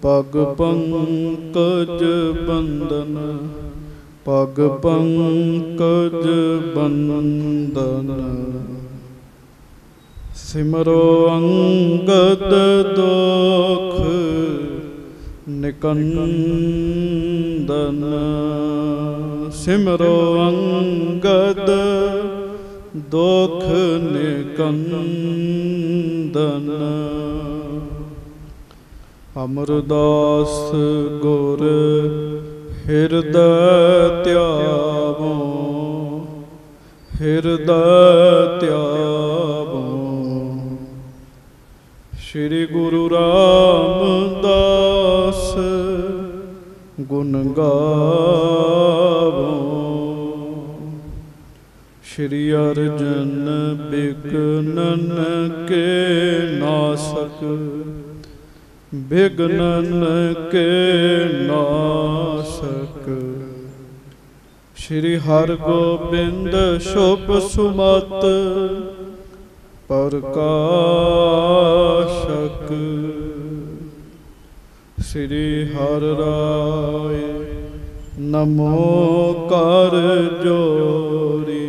पग पंकज बंदन, पग पंकज बंदन। सिमरो अंगद दोख निकंदन, सिमरो अंगद दोख निकंदन। अमरदास गुर हृदय त्यावो, हृदय त्यावो। श्री गुरु रामदास गुण गावो, श्री अर्जन बिघ्नन के नासक, बिघ्नन के नासक। श्री हरगोबिंद शुभ सुमत प्रकाशक। श्री हर राय नमो कर जोरी,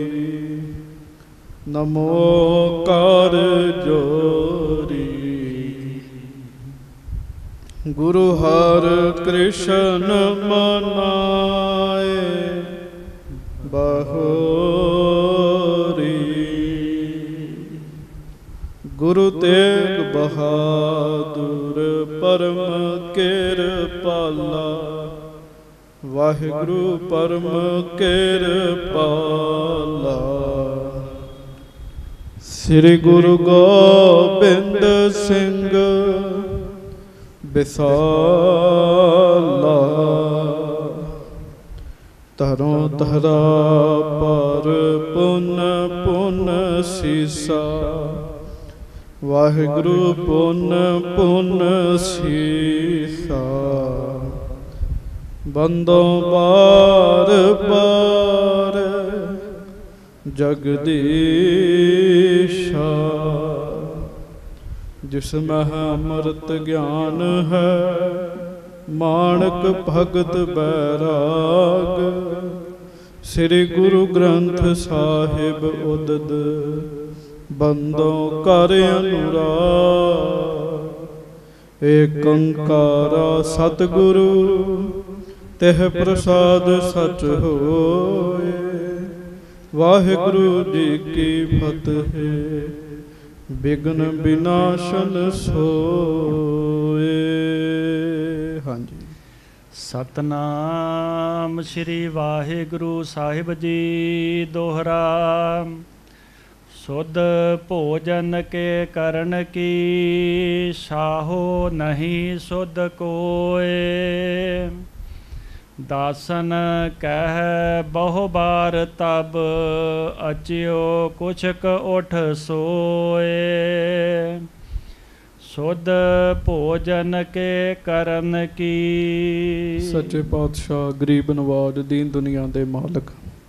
नमो कर जोरी। गुरु हर कृष्ण मनाए बहोरी, गुरु तेग बहादुर परम किरपाला, वाहिगुरु परम किरपाला। श्री गुरु गोबिंद सिंह विसाला, तरों तहरा पर पुन पुन सीसा, वाहिगुरु पुन पुन सीसा। बंदों बार बार जगदीशा, जिसमें अमृत ज्ञान है माणक भगत बैराग। श्री गुरु ग्रंथ साहिब उदद बंदों कर अनुराग। एक ओंकारा सतगुरु तेह प्रसाद सच होए, वाहिगुरु जी की फतेह विघ्न विनाशन सोए। हाँ जी। सतनाम श्री वाहिगुरु साहिब जी दोहरा। शुद्ध भोजन के करण की साहो नहीं शुद्ध कोय। दासन कह बहु बार तब अचियो कुछक उठ सोए। शुद्ध भोजन के करन की। सच्चे पातशाह गरीब नवाज दीन दुनिया दे मालक,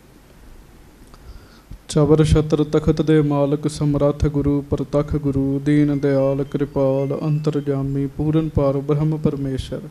चबर छत्र तखत दे मालक, समरथ गुरु प्रतख गुरु, दीन दयाल कृपाल अंतरजामी पूरन पार ब्रह्म परमेश्वर।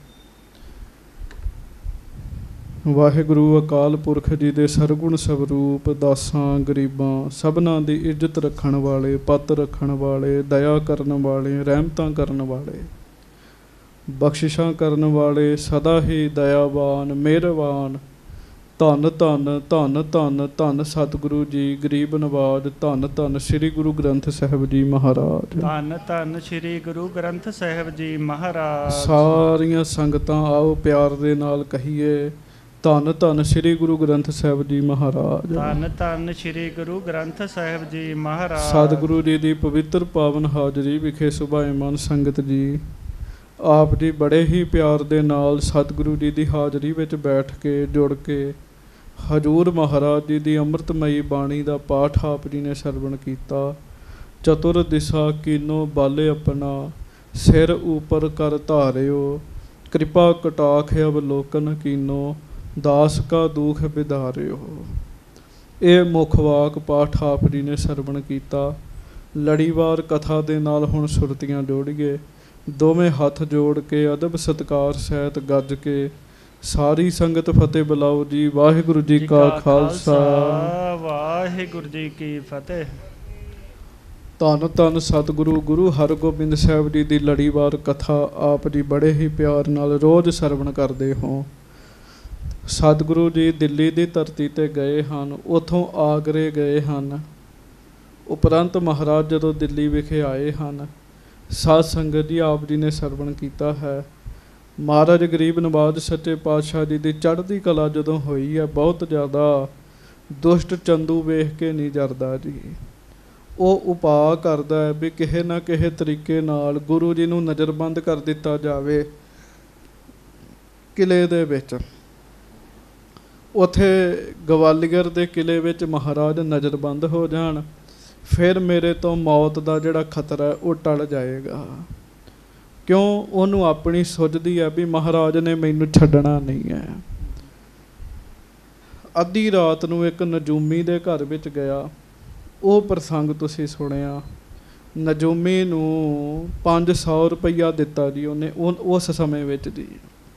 वाहिगुरु अकाल पुरख जी दे सरगुण स्वरूप, दासां गरीबां सबना दी इज्जत रखण वाले, पत रखण वाले, दया करन वाले, रहमतां करन वाले, बख्शिशां करन वाले, सदा ही दयावान मेहरबान। धन धन धन धन धन सतगुरु जी गरीब नवाज। धन धन श्री गुरु ग्रंथ साहिब जी महाराज। धन धन श्री गुरु ग्रंथ साहिब जी महाराज। सारियां संगतां आओ प्यार दे नाल कहिए धन धन श्री गुरु ग्रंथ साहिब जी महाराज। धन धन श्री गुरु ग्रंथ साहिब जी महाराज। सतगुरु जी की पवित्र पावन हाजरी विखे सुभाएमान संगत जी, आप जी बड़े ही प्यार दे नाल सतगुरु जी की हाजरी विच बैठ के जुड़ के हजूर महाराज जी की अमृतमयी बाणी का पाठ आप जी ने सरवण किया। चतुर दिशा कीनो बाले अपना, सिर ऊपर कर धारियो, कृपा कटाख अवलोकन कीनो, दास का दुख विधारियो। ये मुखवाक पाठ आप जी ने सरवण किया। लड़ीवार कथा दे नाल हुण सुरतियां जोड़िए। ਦੋਵੇਂ ਹੱਥ ਜੋੜ ਕੇ ਅਦਬ ਸਤਿਕਾਰ ਸਹਿਤ ਗੱਜ ਕੇ ਸਾਰੀ ਸੰਗਤ ਫਤਿਹ ਬੁਲਾਓ ਜੀ। ਵਾਹਿਗੁਰੂ ਜੀ ਕਾ ਖਾਲਸਾ, ਵਾਹਿਗੁਰੂ ਜੀ ਕੀ ਫਤਿਹ। ਧੰਨ ਧੰਨ ਸਤਿਗੁਰੂ ਗੁਰੂ ਹਰਗੋਬਿੰਦ ਸਾਹਿਬ ਜੀ ਦੀ ਲੜੀਵਾਰ ਕਥਾ ਆਪ ਜੀ ਬੜੇ ਹੀ ਪਿਆਰ ਨਾਲ ਰੋਜ਼ ਸਰਵਣ ਕਰਦੇ ਹੋ। ਸਤਿਗੁਰੂ ਜੀ ਦਿੱਲੀ ਦੀ ਧਰਤੀ 'ਤੇ ਗਏ ਹਨ, ਉੱਥੋਂ ਆਗਰੇ ਗਏ ਹਨ। ਉਪਰੰਤ ਮਹਾਰਾਜ ਜਦੋਂ ਦਿੱਲੀ ਵਿਖੇ ਆਏ ਹਨ, ਸਾਧ ਸੰਗਤ ਜੀ ਆਪ ਜੀ ਨੇ ਸਰਵਣ ਕੀਤਾ ਹੈ। ਮਹਾਰਾਜ ਗਰੀਬ ਨਵਾਜ਼ ਸੱਚੇ ਪਾਤਸ਼ਾਹ ਜੀ ਦੀ ਚੜ੍ਹਦੀ ਕਲਾ ਜਦੋਂ ਹੋਈ ਹੈ, ਬਹੁਤ ਜ਼ਿਆਦਾ ਦੁਸ਼ਟ ਚੰਦੂ ਵੇਖ ਕੇ ਨਹੀਂ ਜਰਦਾ ਜੀ। ਉਹ ਉਪਾਅ ਕਰਦਾ ਹੈ ਵੀ ਕਿਸੇ ਨਾ ਕਿਸੇ ਤਰੀਕੇ ਨਾਲ ਗੁਰੂ ਜੀ ਨੂੰ ਨਜ਼ਰਬੰਦ ਕਰ ਦਿੱਤਾ ਜਾਵੇ ਕਿਲੇ ਦੇ ਵਿੱਚ। ਉੱਥੇ ਗਵਾਲੀਅਰ ਦੇ ਕਿਲੇ ਵਿੱਚ ਮਹਾਰਾਜ ਨਜ਼ਰਬੰਦ ਹੋ ਜਾਣ, ਫਿਰ ਮੇਰੇ ਤੋਂ ਮੌਤ ਦਾ ਜਿਹੜਾ ਖਤਰਾ ਹੈ ਉਹ ਟਲ ਜਾਏਗਾ। ਕਿਉਂ? ਉਹਨੂੰ ਆਪਣੀ ਸੁੱਝਦੀ ਹੈ ਵੀ ਮਹਾਰਾਜ ਨੇ ਮੈਨੂੰ ਛੱਡਣਾ ਨਹੀਂ ਹੈ। ਅੱਧੀ ਰਾਤ ਨੂੰ ਇੱਕ ਨਜੂਮੀ ਦੇ ਘਰ ਵਿੱਚ ਗਿਆ। ਉਹ ਪ੍ਰਸੰਗ ਤੁਸੀਂ ਸੁਣਿਆ। ਨਜੂਮੀ ਨੂੰ 500 ਰੁਪਈਆ ਦਿੱਤਾ ਜੀ ਉਹਨੇ ਉਸ ਸਮੇਂ ਵਿੱਚ ਜੀ।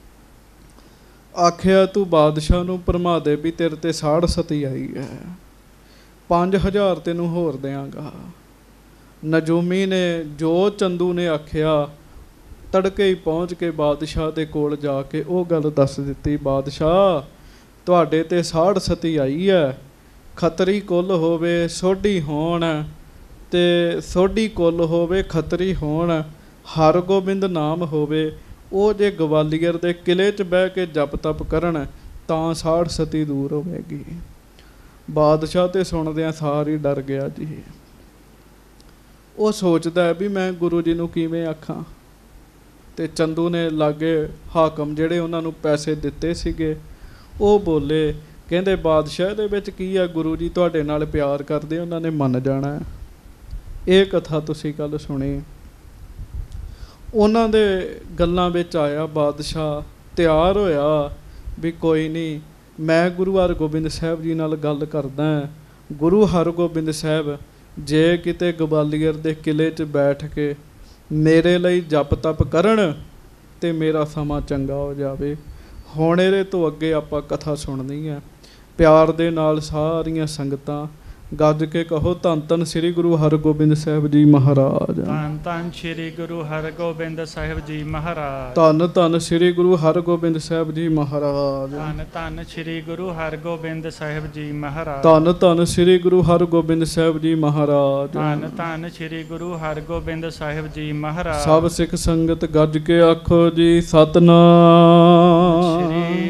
ਆਖਿਆ ਤੂੰ ਬਾਦਸ਼ਾਹ ਨੂੰ ਭਰਮਾ ਦੇ ਵੀ ਤੇਰੇ 'ਤੇ ਸਾੜ ਸਤੀ ਆਈ ਹੈ, 5000 ਤੈਨੂੰ ਹੋਰ ਦਿਆਂਗਾ। ਨਜੂਮੀ ਨੇ ਜੋ ਚੰਦੂ ਨੇ ਆਖਿਆ ਤੜਕੇ ਹੀ ਪਹੁੰਚ ਕੇ ਬਾਦਸ਼ਾਹ ਦੇ ਕੋਲ ਜਾ ਕੇ ਉਹ ਗੱਲ ਦੱਸ ਦਿੱਤੀ। ਬਾਦਸ਼ਾਹ, ਤੁਹਾਡੇ 'ਤੇ ਸਾੜ ਸਤੀ ਆਈ ਹੈ। ਖੱਤਰੀ ਕੁੱਲ ਹੋਵੇ ਸੋਢੀ ਹੋਣ, ਅਤੇ ਸੋਢੀ ਕੁੱਲ ਹੋਵੇ ਖੱਤਰੀ ਹੋਣ, ਹਰਗੋਬਿੰਦ ਨਾਮ ਹੋਵੇ। ਉਹ ਜੇ ਗਵਾਲੀਅਰ ਦੇ ਕਿਲੇ 'ਚ ਬਹਿ ਕੇ ਜਪ ਤਪ ਕਰਨ ਤਾਂ ਸਾੜ ਸਤੀ ਦੂਰ ਹੋਵੇਗੀ। ਬਾਦਸ਼ਾਹ 'ਤੇ ਸੁਣਦਿਆਂ ਸਾਰ ਹੀ ਡਰ ਗਿਆ ਜੀ। ਉਹ ਸੋਚਦਾ ਹੈ ਵੀ ਮੈਂ ਗੁਰੂ ਜੀ ਨੂੰ ਕਿਵੇਂ ਆਖਾਂ। ਅਤੇ ਚੰਦੂ ਨੇ ਲਾਗੇ ਹਾਕਮ ਜਿਹੜੇ ਉਹਨਾਂ ਨੂੰ ਪੈਸੇ ਦਿੱਤੇ ਸੀਗੇ, ਉਹ ਬੋਲੇ, ਕਹਿੰਦੇ ਬਾਦਸ਼ਾਹ ਦੇ ਵਿੱਚ ਕੀ ਆ, ਗੁਰੂ ਜੀ ਤੁਹਾਡੇ ਨਾਲ ਪਿਆਰ ਕਰਦੇ, ਉਹਨਾਂ ਨੇ ਮੰਨ ਜਾਣਾ। ਇਹ ਕਥਾ ਤੁਸੀਂ ਕੱਲ੍ਹ ਸੁਣੀ। ਉਹਨਾਂ ਦੇ ਗੱਲਾਂ ਵਿੱਚ ਆਇਆ। ਬਾਦਸ਼ਾਹ ਤਿਆਰ ਹੋਇਆ ਵੀ ਕੋਈ ਨਹੀਂ, ਮੈਂ ਗੁਰੂ ਹਰਗੋਬਿੰਦ ਸਾਹਿਬ ਜੀ ਨਾਲ ਗੱਲ ਕਰਦਾ। ਗੁਰੂ ਹਰਗੋਬਿੰਦ ਸਾਹਿਬ ਜੇ ਕਿਤੇ ਗਵਾਲੀਅਰ ਦੇ ਕਿਲੇ 'ਚ ਬੈਠ ਕੇ ਮੇਰੇ ਲਈ ਜਪ ਤਪ ਕਰਨ ਅਤੇ ਮੇਰਾ ਸਮਾਂ ਚੰਗਾ ਹੋ ਜਾਵੇ। ਹੁਣ ਇਹਦੇ ਤੋਂ ਅੱਗੇ ਆਪਾਂ ਕਥਾ ਸੁਣਨੀ ਹੈ। ਪਿਆਰ ਦੇ ਨਾਲ ਸਾਰੀਆਂ ਸੰਗਤਾਂ ਗੱਜ ਕੇ ਕਹੋ, ਧੰਨ ਧੰਨ ਸ੍ਰੀ ਗੁਰੂ ਹਰਗੋਬਿੰਦ ਸਾਹਿਬ ਜੀ ਮਹਾਰਾਜ। ਧੰਨ ਧੰਨ ਸ੍ਰੀ ਗੁਰੂ ਹਰਗੋਬਿੰਦ ਸਾਹਿਬ ਜੀ ਮਹਾਰਾਜ। ਧੰਨ ਧੰਨ ਸ੍ਰੀ ਗੁਰੂ ਹਰਗੋਬਿੰਦ ਸਾਹਿਬ ਜੀ ਮਹਾਰਾਜ। ਧੰਨ ਧੰਨ ਸ੍ਰੀ ਗੁਰੂ ਹਰਗੋਬਿੰਦ ਸਾਹਿਬ ਜੀ ਮਹਾਰਾਜ। ਧੰਨ ਧੰਨ ਸ੍ਰੀ ਗੁਰੂ ਹਰਗੋਬਿੰਦ ਸਾਹਿਬ ਜੀ ਮਹਾਰਾਜ। ਧੰਨ ਧੰਨ ਸ੍ਰੀ ਗੁਰੂ ਹਰਗੋਬਿੰਦ ਸਾਹਿਬ ਜੀ ਮਹਾਰਾਜ। ਸਭ ਸਿੱਖ ਸੰਗਤ ਗੱਜ ਕੇ ਆਖੋ ਜੀ, ਸਤਿਨਾਮ ਸ੍ਰੀ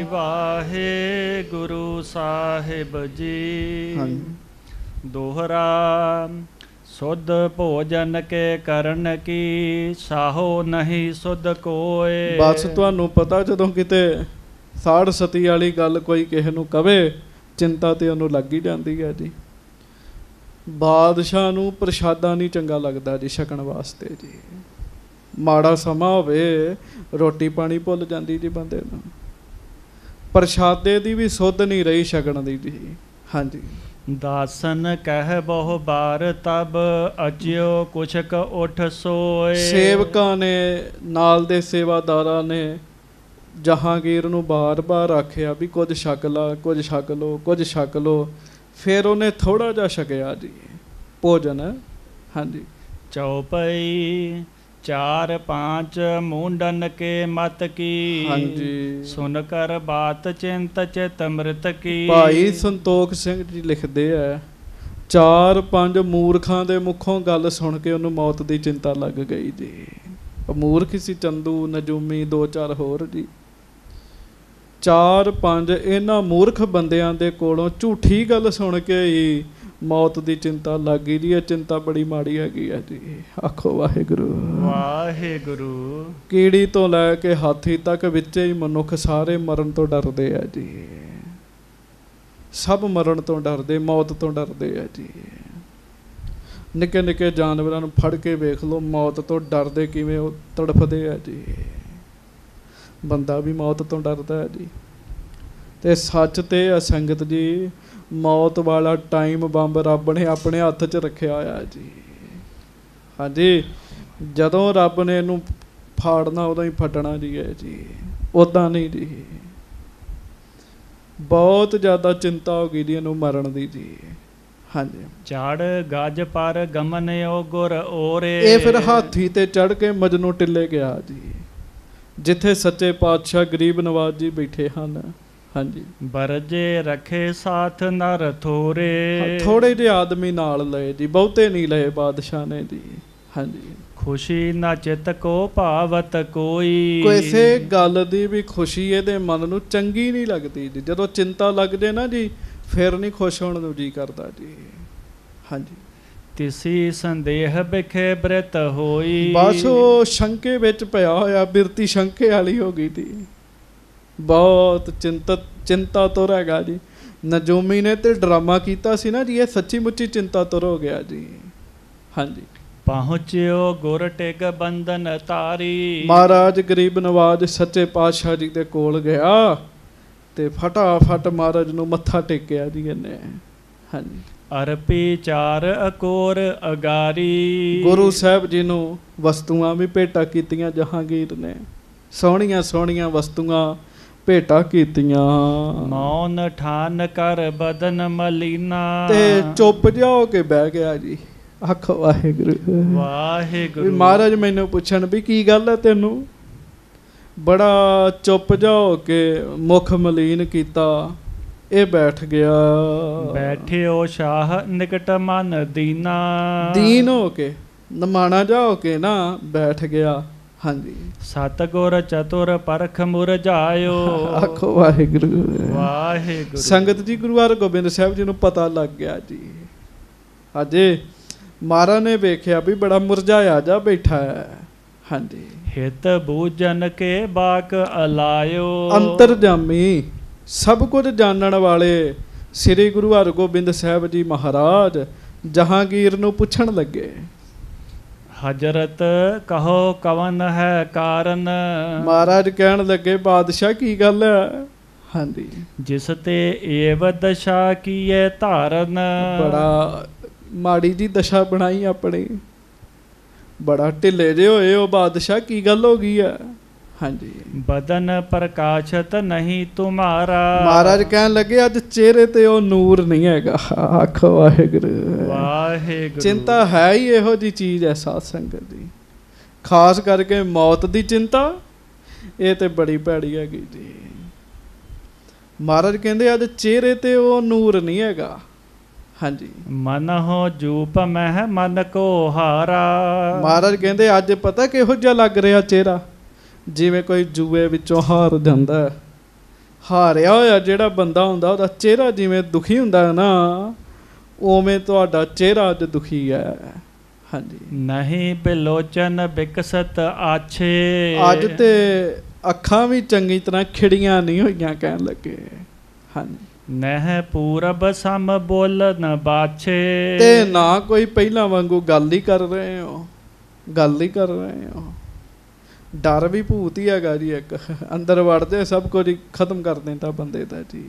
ਵਾਹਿਗੁਰੂ ਸਾਹਿਬ ਜੀ। ਹਾਂਜੀ। ਦੋਹਰਾ ਸੁਧ ਭੋਜਨ ਕੇ ਕਰਨ ਕੀ, ਸਾਹੋ ਨਹੀਂ ਸੁਧ ਕੋਏ। ਬਸ ਤੁਹਾਨੂੰ ਪਤਾ, ਜਦੋਂ ਕਿਤੇ ਸਾੜ ਸਤੀ ਵਾਲੀ ਗੱਲ ਕੋਈ ਕਿਸੇ ਨੂੰ ਕਵੇ, ਚਿੰਤਾ ਤੇ ਉਹਨੂੰ ਲੱਗ ਹੀ ਜਾਂਦੀ ਹੈ ਜੀ। ਬਾਦਸ਼ਾਹ ਨੂੰ ਪ੍ਰਸ਼ਾਦਾ ਨਹੀਂ ਚੰਗਾ ਲੱਗਦਾ ਜੀ ਛਕਣ ਵਾਸਤੇ ਜੀ। ਮਾੜਾ ਸਮਾਂ ਹੋਵੇ ਰੋਟੀ ਪਾਣੀ ਭੁੱਲ ਜਾਂਦੀ ਜੀ ਬੰਦੇ ਨੂੰ। ਪ੍ਰਸ਼ਾਦੇ ਦੀ ਵੀ ਸੁੱਧ ਨਹੀਂ ਰਹੀ ਛਕਣ ਦੀ ਜੀ। ਹਾਂਜੀ। ਦਾਸਨ ਕਹਿ ਬਹੁ ਬਾਰ ਤਬ, ਅਚਿਓ ਕੁਛਕ ਉਠ ਸੋਏ। ਸੇਵਕਾਂ ਨੇ, ਨਾਲ ਦੇ ਸੇਵਾਦਾਰਾਂ ਨੇ ਜਹਾਂਗੀਰ ਨੂੰ ਬਾਰ-ਬਾਰ ਆਖਿਆ ਵੀ ਕੁਝ ਛਕ ਲਾ, ਕੁਝ ਛਕ ਲਓ, ਕੁਝ ਛਕ ਲਓ। ਫਿਰ ਉਹਨੇ ਥੋੜ੍ਹਾ ਜਿਹਾ ਛਕਿਆ ਜੀ ਭੋਜਨ। ਹਾਂਜੀ। ਚੌਪਈ 4 5 ਮੁੰਡਨ ਕੇ ਮਤ ਕੀ, ਹਾਂਜੀ। ਸੁਨ ਕਰ ਬਾਤ ਚਿੰਤ ਚਿਤ ਅੰਮ੍ਰਿਤ ਕੀ। ਭਾਈ ਸੰਤੋਖ ਸਿੰਘ ਜੀ ਲਿਖਦੇ ਆ, 4 5 ਮੂਰਖਾਂ ਦੇ ਮੁੱਖੋਂ ਗੱਲ ਸੁਣ ਕੇ ਉਹਨੂੰ ਮੌਤ ਦੀ ਚਿੰਤਾ ਲੱਗ ਗਈ ਜੀ। ਮੂਰਖ ਸੀ ਚੰਦੂ, ਨਜੂਮੀ, 2 4 ਹੋਰ ਜੀ। 4 5 ਇਹਨਾਂ ਮੂਰਖ ਬੰਦਿਆਂ ਦੇ ਕੋਲੋਂ ਝੂਠੀ ਗੱਲ ਸੁਣ ਕੇ ਹੀ ਮੌਤ ਦੀ ਚਿੰਤਾ ਲੱਗ ਗਈ ਜੀ। ਇਹ ਚਿੰਤਾ ਬੜੀ ਮਾੜੀ ਹੈਗੀ ਹੈ ਜੀ। ਆਖੋ ਵਾਹਿਗੁਰੂ ਵਾਹਿਗੁਰੂ। ਕੀੜੀ ਤੋਂ ਲੈ ਕੇ ਹਾਥੀ ਤੱਕ ਵਿੱਚੇ ਹੀ ਮਨੁੱਖ ਸਾਰੇ ਮਰਨ ਤੋਂ ਡਰਦੇ ਆ ਜੀ। ਸਭ ਮਰਨ ਤੋਂ ਡਰਦੇ, ਮੌਤ ਤੋਂ ਡਰਦੇ ਆ ਜੀ। ਨਿੱਕੇ ਨਿੱਕੇ ਜਾਨਵਰਾਂ ਨੂੰ ਫੜ ਕੇ ਵੇਖ ਲਓ, ਮੌਤ ਤੋਂ ਡਰਦੇ ਕਿਵੇਂ ਉਹ ਤੜਫਦੇ ਆ ਜੀ। ਬੰਦਾ ਵੀ ਮੌਤ ਤੋਂ ਡਰਦਾ ਹੈ ਜੀ। ਅਤੇ ਸੱਚ ਤੇ ਆ ਸੰਗਤ ਜੀ, ਮੌਤ ਵਾਲਾ ਟਾਈਮ ਬੰਬ ਰੱਬ ਨੇ ਆਪਣੇ ਹੱਥ 'ਚ ਰੱਖਿਆ ਹੋਇਆ ਜੀ। ਹਾਂਜੀ। ਜਦੋਂ ਰੱਬ ਨੇ ਇਹਨੂੰ फाड़ना उदों ही फटना जी है जी, उदा नहीं जी। बहुत ज़्यादा चिंता हो गई जी इनू मरण दी जी। हाँ जी। चढ़ गज पर गमन ओ गुर ओरे। ये फिर हाथी ते चढ़ के मजनू टिले गया जी, जिथे सच्चे पातशाह गरीब नवाज जी बैठे हैं। हाँ जी। बरजे रखे साथ नर थोरे। थोड़े जे आदमी नाल लए जी, बहुते नहीं लए बादशाह ने जी। हाँ जी। खुशी ना चित को भावत कोई। ਕਿਸੇ ਗੱਲ ਦੀ ਵੀ ਖੁਸ਼ੀ ਇਹਦੇ ਮਨ ਨੂੰ ਚੰਗੀ ਨਹੀਂ ਲੱਗਦੀ ਜੀ। ਜਦੋਂ ਚਿੰਤਾ ਲੱਗ ਜੇ ਨਾ ਜੀ, ਫਿਰ ਨਹੀਂ ਖੁਸ਼ ਹੋਣ ਨੂੰ ਜੀ ਕਰਦਾ ਜੀ। ਹਾਂਜੀ। तिसी संदेह बिखे बृत होई। बस वो शंके विच पिया होया, बिरती शंके वाली हो गई थी। बहुत चिंता तुर हैगा जी। नजूमी ने तो ड्रामा किया सी ना जी, ये सच्ची मुच्ची चिंता तुर हो गया जी। हाँ जी। पहुँच्यो गुर टेग बंधन तारी। महाराज गरीब नवाज सच्चे पातशाह जी दे कोल गया ते फटाफट महाराज नूं मत्था टेकिया जी इन्हें। हाँ जी। अरपी चार अकोर अगारी। गुरु साहब जी नूं वस्तुआं भी भेटा कीतियां जहांगीर ने, सोहणियां सोहणियां वस्तुआं भेटा कीतियां। मौन ठान कर बदन मलीना। ते चुप जा हो के बह गया जी। आखो वाहिगुरू वाहिगुरू। महाराज मैनू पुछण भी की गल है तेनू, बड़ा चुप जा हो के मुख मलीन कीता, ये बैठ गया। बैठे ओ शाह निकट मन दीना। दीन हो के नमाना जा हो के ना बैठ गया। हाँ जी। सतगुर चतुर परख मुरझायो। आखो वाहिगुरू वाहिगुरू। संगत जी गुरु हरगोबिंद साहब जी नूं पता लग गया जी। अजे महाराज ने वेख्या भी बड़ा मुरझाया जा बैठा है। हाँ जी। हित बूझन के बाक अलायो। अंतरजामी सब कुछ जानन वाले श्री गुरु हरगोबिंद साहब जी महाराज जहांगीर नूं पुछण लगे, हजरत कहो कवन है कारण। महाराज कहन लगे बादशाह की गल है। हाँ जी। जिस ते एव दशा की है धारन। बड़ा माड़ी जी दशा बनाई अपनी, बड़ा ढिले जे होए हो बादशाह, की गल हो गई है। हाँ जी। बदन प्रकाशत नहीं तुम्हारा। महाराज कहन लगे अज चेहरे ते ओ नूर नहीं हैगा। आखो वाहिगुरू वाहिगुरू। चिंता है ही इहो जी चीज़ है साध संगत जी, खास करके मौत दी चिंता, ये तो बड़ी भैड़ी हैगी जी। महाराज कहंदे अज चेहरे ते ओ नूर नहीं हैगा। हाँ जी। मन हो जूप मह मन को हारा। महाराज कहंदे अज पता किहो जिहा लग रहा चेहरा, जिवें कोई जूए विचों हार जांदा है। हारिया होया जिहड़ा बंदा हुंदा उहदा चेहरा जिवें दुखी हुंदा है ना, उवें तुहाडा चेहरा अज दुखी है। हाँ जी। नहीं बिलोचन विकसत आछे। अज ते अखां भी चंगी तरह खिड़ियां नहीं होईयां कहण लगे। हाँ जी। नह पूरब सम बोलन बाछे। ते ना कोई पहला वांगू गल ही कर रहे हो, गल ही कर रहे हो। डर भी भूत ही हैगा जी, एक अंदर वड़दे सब कुछ खत्म कर देता बंदे दा जी।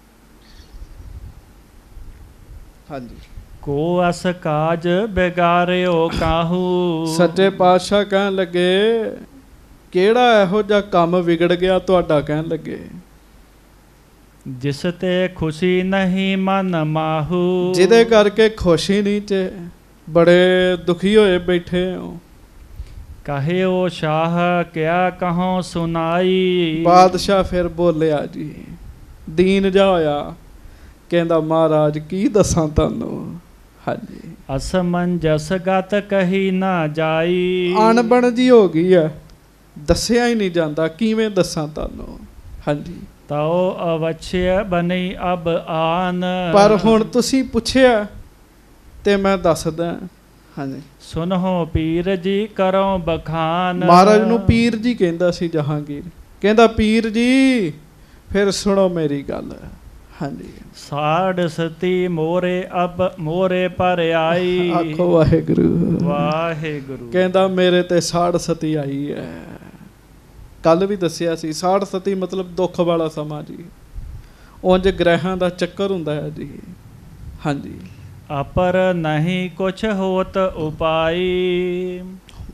हाँ जी। को अस काज बिगाड़ियो काहू। सच्चे पातशाह कहन लगे केड़ा इहो जिहा काम विगड़ गया तुहाडा, कहन लगे जिस ते खुशी नहीं मन माहू। जिदे करके खुशी नहीं चे बड़े दुखी होए बैठे हो। कहे ओ शाह क्या कहो सुनाई। बादशाह फिर बोलिया जी, दीन जा होया, कहंदा महाराज की दसां तुहानू। हाँ जी। असमंजस गत कही ना जाई। अणबण जी हो गई है, दसिया ही नहीं जाता, किवें दसां तुहानू। हाँ जी। तो अवश्य बनी अब आन। पर हुण तुसीं पुछिया ते मैं दसदा। हाँ जी। सुनो पीर जी करो बखान। महाराज नूं पीर जी कहंदा सी जहांगीर, कहंदा पीर जी फिर सुनो मेरी गल। हाँ जी। साढ़ सती मोरे अब मोरे पर आई। आखो वाहिगुरू वाहिगुरू। कहंदा मेरे ते साढ़ सती आई है। कल भी दसिया सी, साढ़ सती मतलब दुख वाला समा जी, उंज ग्रहां दा चक्कर हुंदा है जी। हाँ जी। अपर नहीं कुछ होत उपाई।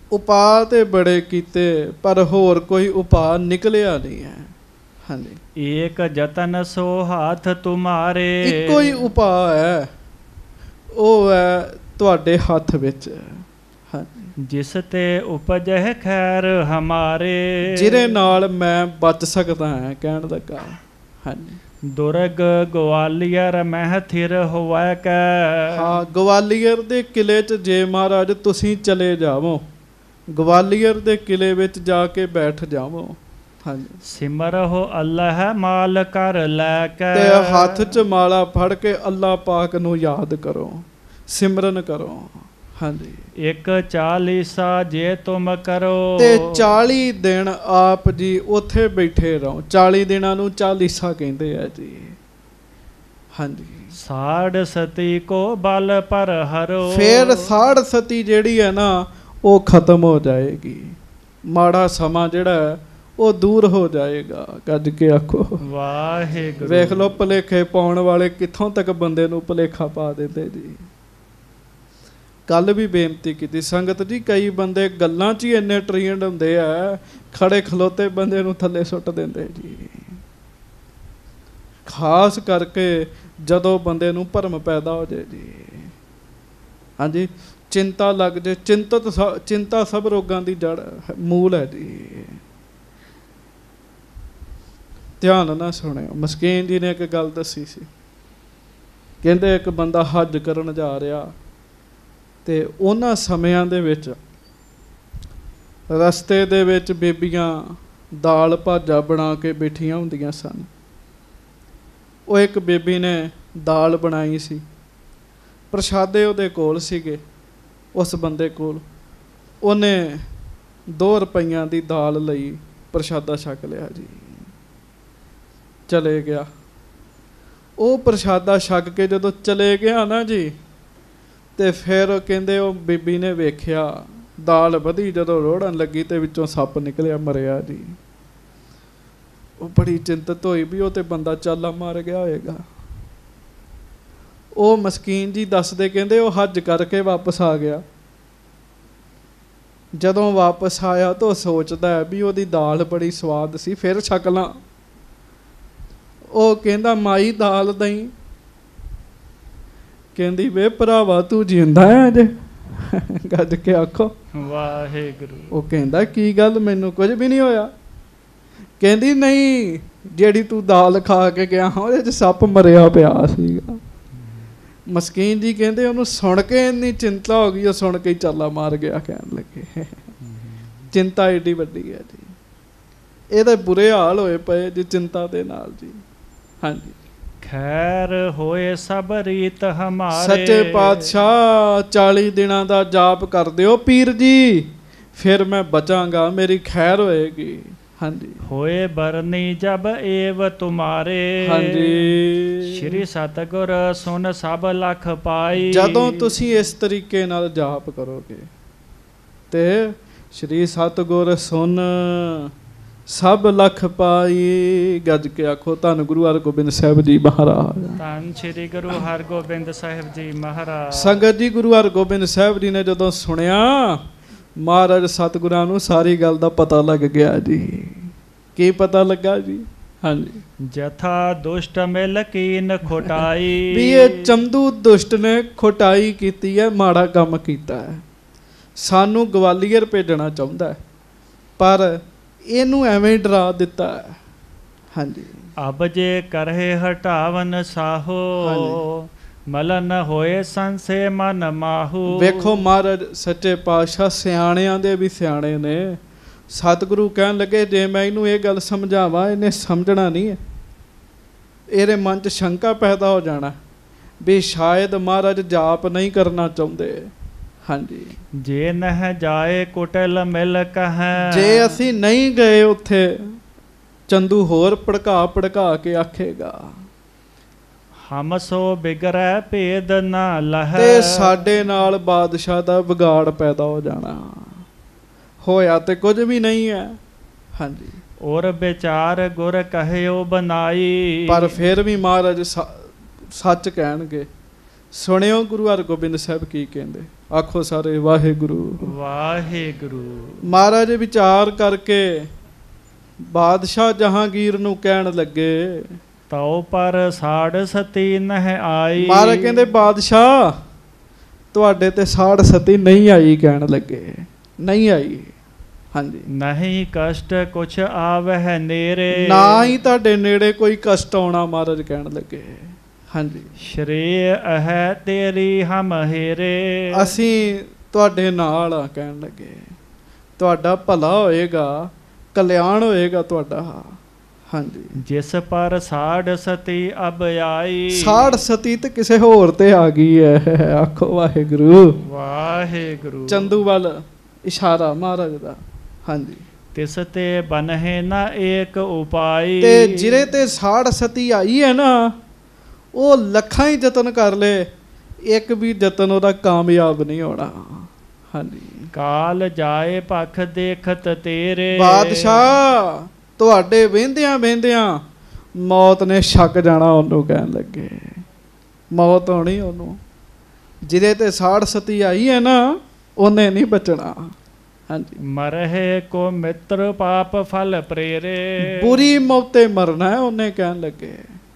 ਉਪਾਅ ਤੇ ਬੜੇ ਕੀਤੇ ਪਰ ਹੋਰ ਕੋਈ ਉਪਾਅ ਨਿਕਲਿਆ ਨਹੀਂ ਹੈ। ਹਾਂਜੀ, ਏਕ ਜਤਨ ਸੋ ਹਾਥ ਤੁਮਾਰੇ। ਇੱਕੋ ਹੀ ਉਪਾਅ ਹੈ, ਉਹ ਹੈ ਤੁਹਾਡੇ ਹੱਥ ਵਿੱਚ। ਹਾਂਜੀ, ਜਿਸ ਤੇ ਉਪਜਹਿ ਖੈਰ ਹਮਾਰੇ। ਜਿਹਦੇ ਨਾਲ ਮੈਂ ਬਚ ਸਕਦਾ ਹਾਂ, ਕਹਿਣ ਲੱਗਾ। ਹਾਂਜੀ, ਦੁਰਗ ਗਵਾਲੀਅਰ ਮਹਿ ਥਿਰ ਹੋਵੈ ਕੈ। ਹਾਂ, ਗਵਾਲੀਅਰ ਦੇ ਕਿਲੇ 'ਚ ਜੇ ਮਹਾਰਾਜ ਤੁਸੀਂ ਚਲੇ ਜਾਵੋ, ਗਵਾਲੀਅਰ ਦੇ ਕਿਲੇ ਵਿੱਚ ਜਾ ਕੇ ਬੈਠ ਜਾਵੋ। ਹਾਂਜੀ, ਸਿਮਰਹੁ ਅੱਲਾਹ ਮਾਲ ਕਰ ਲੈ ਕੇ। ਤੇ ਹੱਥ 'ਚ ਮਾਲਾ ਫੜ ਕੇ ਅੱਲਾ ਪਾਕ ਨੂੰ ਯਾਦ ਕਰੋ, ਸਿਮਰਨ ਕਰੋ। ਹਾਂਜੀ, ਇੱਕ 40 ਜੇ ਤੁਮ ਕਰੋ। ਤੇ 40 ਦਿਨ ਆਪ ਜੀ ਉੱਥੇ ਬੈਠੇ ਰਹੋ। 40 ਦਿਨਾਂ ਨੂੰ 40 ਕਹਿੰਦੇ ਆ ਜੀ। ਹਾਂਜੀ, ਸਾੜ ਸਤੀ ਕੋ ਬਲ ਪਰ ਹਰੋ। ਫਿਰ ਸਾੜ ਸਤੀ ਜਿਹੜੀ ਹੈ ਨਾ, ਉਹ ਖਤਮ ਹੋ ਜਾਏਗੀ। ਮਾੜਾ ਸਮਾਂ ਜਿਹੜਾ ਹੈ ਉਹ ਦੂਰ ਹੋ ਜਾਏਗਾ। ਗੱਜ ਕੇ ਆਖੋ ਵਾਹਿਗੁਰੂ। ਵੇਖ ਲਓ, ਭੁਲੇਖੇ ਪਾਉਣ ਵਾਲੇ ਕਿੱਥੋਂ ਤੱਕ ਬੰਦੇ ਨੂੰ ਭੁਲੇਖਾ ਪਾ ਦਿੰਦੇ ਜੀ। ਕੱਲ ਵੀ ਬੇਨਤੀ ਕੀਤੀ ਸੰਗਤ ਜੀ, ਕਈ ਬੰਦੇ ਗੱਲਾਂ 'ਚ ਹੀ ਇੰਨੇ ਟ੍ਰੇਨਡ ਹੁੰਦੇ ਆ, ਖੜੇ ਖਲੋਤੇ ਬੰਦੇ ਨੂੰ ਥੱਲੇ ਸੁੱਟ ਦਿੰਦੇ ਜੀ। ਖਾਸ ਕਰਕੇ ਜਦੋਂ ਬੰਦੇ ਨੂੰ ਭਰਮ ਪੈਦਾ ਹੋ ਜਾਏ ਜੀ। ਹਾਂਜੀ, ਚਿੰਤਾ ਲੱਗ ਜੇ। ਚਿੰਤਾ ਸਭ ਰੋਗਾਂ ਦੀ ਜੜ ਮੂਲ ਹੈ ਜੀ। ਧਿਆਨ ਨਾਲ ਸੁਣਿਓ। ਮਸਕੀਨ ਜੀ ਨੇ ਇੱਕ ਗੱਲ ਦੱਸੀ ਸੀ। ਕਹਿੰਦੇ ਇੱਕ ਬੰਦਾ ਹੱਜ ਕਰਨ ਜਾ ਰਿਹਾ, ਤੇ ਉਹਨਾਂ ਸਮਿਆਂ ਦੇ ਵਿੱਚ ਰਸਤੇ ਦੇ ਵਿੱਚ ਬੀਬੀਆਂ ਦਾਲ ਭਾਜਾ ਬਣਾ ਕੇ ਬੈਠੀਆਂ ਹੁੰਦੀਆਂ ਸਨ। ਉਹ ਇੱਕ ਬੀਬੀ ਨੇ ਦਾਲ ਬਣਾਈ ਸੀ, ਪ੍ਰਸ਼ਾਦੇ ਉਹਦੇ ਕੋਲ ਸੀਗੇ। ਉਸ ਬੰਦੇ ਕੋਲ ਉਹਨੇ 2 ਰੁਪਈਆਂ ਦੀ ਦਾਲ ਲਈ, ਪ੍ਰਸ਼ਾਦਾ ਛਕ ਲਿਆ ਜੀ, ਚਲੇ ਗਿਆ। ਉਹ ਪ੍ਰਸ਼ਾਦਾ ਛਕ ਕੇ ਜਦੋਂ ਚਲੇ ਗਿਆ ਨਾ ਜੀ, ਤੇ ਫਿਰ ਕਹਿੰਦੇ ਉਹ ਬੀਬੀ ਨੇ ਵੇਖਿਆ ਦਾਲ ਵਧੀ, ਜਦੋਂ ਰੋੜਨ ਲੱਗੀ ਤੇ ਵਿੱਚੋਂ ਸੱਪ ਨਿਕਲਿਆ, ਮਰਿਆ ਜੀ। ਉਹ ਬੜੀ ਚਿੰਤਤ ਹੋਈ ਵੀ ਉਹ ਤੇ ਬੰਦਾ ਚਾਲਾ ਮਾਰ ਗਿਆ ਹੋਏਗਾ। ਉਹ ਮਸਕੀਨ ਜੀ ਦੱਸਦੇ, ਕਹਿੰਦੇ ਉਹ ਹੱਜ ਕਰਕੇ ਵਾਪਸ ਆ ਗਿਆ। ਜਦੋਂ ਵਾਪਸ ਆਇਆ ਤਾਂ ਉਹ ਸੋਚਦਾ ਵੀ ਉਹਦੀ ਦਾਲ ਬੜੀ ਸਵਾਦ ਸੀ, ਫਿਰ ਛਕ ਲਾਂ। ਉਹ ਕਹਿੰਦਾ ਮਾਈ ਦਾਲ ਦਈ। ਕਹਿੰਦੀ ਵੇ ਭਰਾਵਾ ਤੂੰ ਜਿੰਦਾ ਹੈ ਅਜੇ? ਗੱਜ ਕੇ ਆਖੋ ਵਾਹਿਗੁਰੂ। ਉਹ ਕਹਿੰਦਾ ਕੀ ਗੱਲ, ਮੈਨੂੰ ਕੁਝ ਵੀ ਨਹੀਂ ਹੋਇਆ। ਕਹਿੰਦੀ ਨਹੀਂ, ਜਿਹੜੀ ਤੂੰ ਦਾਲ ਖਾ ਕੇ ਗਿਆ ਉਹਦੇ 'ਚ ਸੱਪ ਮਰਿਆ ਪਿਆ ਸੀਗਾ। ਮਸਕੀਨ ਜੀ ਕਹਿੰਦੇ ਉਹਨੂੰ ਸੁਣ ਕੇ ਇੰਨੀ ਚਿੰਤਾ ਹੋ ਗਈ, ਉਹ ਸੁਣ ਕੇ ਹੀ ਚਾਲਾ ਮਾਰ ਗਿਆ। ਕਹਿਣ ਲੱਗੇ ਚਿੰਤਾ ਏਡੀ ਵੱਡੀ ਹੈ ਜੀ। ਇਹਦੇ ਬੁਰੇ ਹਾਲ ਹੋਏ ਪਏ ਜੀ ਚਿੰਤਾ ਦੇ ਨਾਲ ਜੀ। ਹਾਂਜੀ, ਖੈਰ ਹੋਏ ਸਭ ਰੀਤ ਹਮਾਰੇ। ਸੱਚੇ ਪਾਤਸ਼ਾਹ 40 ਦਿਨਾਂ ਦਾ ਜਾਪ ਕਰ ਦਿਓ ਪੀਰ ਜੀ, ਫਿਰ ਮੈਂ ਬਚਾਂਗਾ, ਮੇਰੀ ਖੈਰ ਹੋਏਗੀ। ਹਾਂਜੀ, ਹੋਏ ਬਰਨੀ ਜਬ ਏਵ ਤੁਮਾਰੇ। ਹਾਂਜੀ, ਸ਼੍ਰੀ ਸਤਿਗੁਰ ਸੁਨ ਸਭ ਲਖ ਪਾਈ। ਜਦੋਂ ਤੁਸੀਂ ਇਸ ਤਰੀਕੇ ਨਾਲ ਜਾਪ ਕਰੋਗੇ ਤੇ ਸ਼੍ਰੀ ਸਤਿਗੁਰ ਸੁਨ ਸਭ ਲਖ ਪਾਈ। ਗੱਜ ਕੇ ਆਖੋ ਧੰਨ ਗੁਰੂ ਹਰਗੋਬਿੰਦ ਸਾਹਿਬ ਜੀ ਮਹਾਰਾਜ। ਧੰਨ ਸ਼੍ਰੀ ਗੁਰੂ ਹਰਗੋਬਿੰਦ ਸਾਹਿਬ ਜੀ ਮਹਾਰਾਜ। ਸੰਗਤ ਜੀ, ਗੁਰੂ ਹਰਗੋਬਿੰਦ ਸਾਹਿਬ ਜੀ ਨੇ ਜਦੋਂ ਸੁਣਿਆ, ਮਹਾਰਾਜ ਸਤਿਗੁਰਾਂ ਨੂੰ ਸਾਰੀ ਗੱਲ ਦਾ ਪਤਾ ਲੱਗ ਗਿਆ ਜੀ। ਕੀ ਪਤਾ ਲੱਗਾ ਜੀ? ਹਾਂਜੀ, ਜਥਾ ਦੁਸ਼ਟ ਮਿਲ ਕੀਨ ਖੋਟਾਈ। ਵੀ ਇਹ ਚੰਦੂ ਦੁਸ਼ਟ ਨੇ ਖੋਟਾਈ ਕੀਤੀ ਹੈ, ਮਾੜਾ ਕੰਮ ਕੀਤਾ ਹੈ, ਸਾਨੂੰ ਗਵਾਲੀਅਰ ਭੇਜਣਾ ਚਾਹੁੰਦਾ ਹੈ, ਪਰ ਇਹਨੂੰ ਐਵੇਂ ਹੀ ਡਰਾ ਦਿੱਤਾ ਹੈ। ਹਾਂਜੀ, ਅਬ ਜੇ ਕਰਹਿ ਹਟਾਵਨ ਸਾਹੋ। ਮਲਨ ਹੋਏ ਸੰਸੇ ਮਨ ਮਾਹੂ। ਵੇਖੋ ਮਹਾਰਾਜ ਸੱਚੇ ਪਾਤਸ਼ਾਹ ਸਿਆਣਿਆਂ ਦੇ ਵੀ ਸਿਆਣੇ ਨੇ। ਸਤਿਗੁਰੂ ਕਹਿਣ ਲੱਗੇ ਜੇ ਮੈਂ ਇਹਨੂੰ ਇਹ ਗੱਲ ਸਮਝਾਵਾਂ, ਇਹਨੇ ਸਮਝਣਾ ਨਹੀਂ ਹੈ। ਇਹਦੇ ਮਨ 'ਚ ਸ਼ੰਕਾ ਪੈਦਾ ਹੋ ਜਾਣਾ ਵੀ ਸ਼ਾਇਦ ਮਹਾਰਾਜ ਜਾਪ ਨਹੀਂ ਕਰਨਾ ਚਾਹੁੰਦੇ। ਹਾਂਜੀ, ਜੇ ਨਹਿ ਜਾਏ ਕੁਟਲ ਮਿਲ ਕਹੈ। ਜੇ ਅਸੀਂ ਨਹੀਂ ਗਏ ਉੱਥੇ, ਚੰਦੂ ਹੋਰ ਭੜਕਾ ਕੇ ਆਖੇਗਾ ਹਮ ਸੋ ਬਿਗੜੈ ਭੇਦ ਨਾ ਲਹੈ। ਤੇ ਸਾਡੇ ਨਾਲ ਬਾਦਸ਼ਾਹ ਦਾ ਵਿਗਾੜ ਪੈਦਾ ਹੋ ਜਾਣਾ। ਹੋਇਆ ਤੇ ਕੁਝ ਵੀ ਨਹੀਂ ਹੈ। ਹਾਂਜੀ, ਔਰ ਵਿਚਾਰ ਗੁਰ ਕਹਿਓ ਬਨਾਈ। ਪਰ ਫਿਰ ਵੀ ਮਹਾਰਾਜ ਸੱਚ ਕਹਿਣਗੇ। ਸੁਣਿਓ ਗੁਰੂ ਹਰਗੋਬਿੰਦ ਸਾਹਿਬ ਕੀ ਕਹਿੰਦੇ। ਆਖੋ ਸਾਰੇ ਵਾਹਿਗੁਰੂ ਵਾਹਿਗੁਰੂ। ਮਹਾਰਾਜ ਵਿਚਾਰ ਕਰਕੇ ਬਾਦਸ਼ਾਹ ਜਹਾਂਗੀਰ ਨੂੰ ਕਹਿਣ ਲੱਗੇ, ਤਉ ਪਰ ਸਾੜ ਸਤੀ ਨਹਿ ਆਈ। ਮਹਾਰਾਜ ਕਹਿੰਦੇ ਬਾਦਸ਼ਾਹ ਤੁਹਾਡੇ ਤੇ ਸਾੜ ਸਤੀ ਨਹੀਂ ਆਈ, ਕਹਿਣ ਲੱਗੇ ਨਹੀਂ ਆਈ। ਹਾਂਜੀ, ਨਹੀਂ ਕਸ਼ਟ ਕੁਛ ਆਵਹਿ ਨੇਰੇ। ਨਾ ਹੀ ਤੁਹਾਡੇ ਨੇੜੇ ਕੋਈ ਕਸ਼ਟ ਆਉਣਾ, ਮਹਾਰਾਜ ਕਹਿਣ ਲੱਗੇ। ਹਾਂਜੀ, ਸ਼੍ਰੇ ਅਹੈ ਤੇਰੀ ਹਮ ਹੇਰੇ। ਅਸੀਂ ਤੁਹਾਡੇ ਨਾਲ ਆ, ਕਹਿਣ ਲੱਗੇ ਤੁਹਾਡਾ ਭਲਾ ਹੋਏਗਾ, ਕਲਿਆਣ ਹੋਏਗਾ ਤੁਹਾਡਾ। ਹਾਂਜੀ, ਜਿਸ ਪਰ ਸਾੜ ਸਤੀ ਅਬ ਆਈ। ਸਾੜ ਸਤੀ ਤੇ ਕਿਸੇ ਹੋਰ ਤੇ ਆ ਗਈ ਹੈ। ਆਖੋ ਵਾਹਿਗੁਰੂ ਵਾਹਿਗੁਰੂ। ਚੰਦੂ ਵੱਲ ਇਸ਼ਾਰਾ ਮਹਾਰਾਜ ਦਾ। ਹਾਂਜੀ, ਤਿਸ ਤੇ ਬਨਹਿ ਨਾ ਏਕ ਉਪਾਈ। ਤੇ ਜਿਹਦੇ ਤੇ ਸਾੜ ਸਤੀ ਆਈ ਹੈ ਨਾ, ਉਹ ਲੱਖਾਂ ਹੀ ਯਤਨ ਕਰ ਲੇ, ਇੱਕ ਵੀ ਯਤਨ ਉਹਦਾ ਕਾਮਯਾਬ ਨਹੀਂ ਹੋਣਾ। ਹਾਂਜੀ, ਕਾਲ ਜਾਏ ਪਖ ਦੇਖਤ ਤੇਰੇ। ਬਾਦਸ਼ਾਹ ਤੁਹਾਡੇ ਵਹਿੰਦਿਆਂ ਵਹਿੰਦਿਆਂ ਮੌਤ ਨੇ ਛੱਕ ਜਾਣਾ ਉਹਨੂੰ, ਕਹਿਣ ਲੱਗੇ ਮੌਤ ਹੋਣੀ ਉਹਨੂੰ। ਜਿਹਦੇ ਤੇ ਸਾੜ ਸਤੀ ਆਈ ਹੈ ਨਾ, ਉਹਨੇ ਨਹੀਂ ਬਚਣਾ। ਹਾਂਜੀ, ਮਰਹਿ ਕੋ ਮਿੱਤਰ ਪਾਪ ਫਲ ਪ੍ਰੇਰੇ। ਬੁਰੀ ਮੌਤੇ ਮਰਨਾ ਹੈ ਉਹਨੇ, ਕਹਿਣ ਲੱਗੇ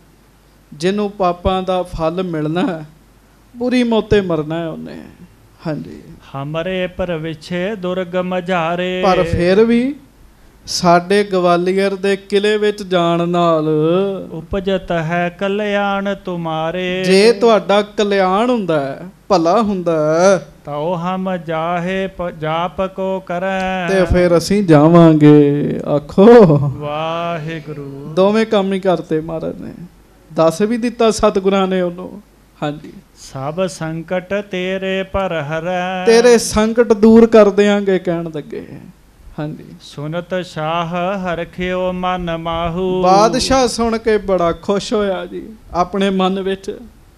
ਜਿਹਨੂੰ ਪਾਪਾਂ ਦਾ ਫਲ ਮਿਲਣਾ ਹੈ, ਬੁਰੀ ਮੌਤੇ ਮਰਨਾ ਹੈ ਉਹਨੇ। ਹਾਂਜੀ, ਹਮਰੇ ਪਰ ਵਿਛੇ ਦੁਰਗਮ ਜਾਰੇ। ਪਰ ਫਿਰ ਵੀ ਸਾਡੇ ਗਵਾਲੀਅਰ ਦੇ ਕਿਲੇ ਵਿੱਚ ਜਾਣ ਨਾਲ ਉਪਜਤ ਹੈ ਕਲਿਆਣ ਤੁਮਾਰੇ। ਜੇ ਤੁਹਾਡਾ ਕਲਿਆਣ ਹੁੰਦਾ ਹੈ, ਭਲਾ ਹੁੰਦਾ ਹੈ, ਤਉ ਹਮ ਜਾਹੇ ਜਾਪ ਕੋ ਕਰੈ। ਤੇ ਫਿਰ ਅਸੀਂ ਜਾਵਾਂਗੇ। ਆਖੋ ਵਾਹਿਗੁਰੂ। ਦੋਵੇਂ ਕੰਮ ਹੀ ਕਰਤੇ ਮਹਾਰਾਜ ਨੇ, ਦੱਸ ਵੀ ਦਿੱਤਾ ਸਤਿਗੁਰਾਂ ਨੇ ਉਹਨੂੰ। ਹਾਂਜੀ, ਸਭ ਸੰਕਟ ਤੇਰੇ ਪਰ ਹਰੈ। ਤੇਰੇ ਸੰਕਟ ਦੂਰ ਕਰ ਦਿਆਂਗੇ, ਕਹਿਣ ਲੱਗੇ। ਹਾਂਜੀ, ਸੁਨਤ ਸ਼ਾਹ ਹਰਖਿਓ ਮਨ ਮਾਹੂ। ਬਾਦਸ਼ਾਹ ਸੁਣ ਕੇ ਬੜਾ ਖੁਸ਼ ਹੋਇਆ ਜੀ ਆਪਣੇ ਮਨ ਵਿੱਚ।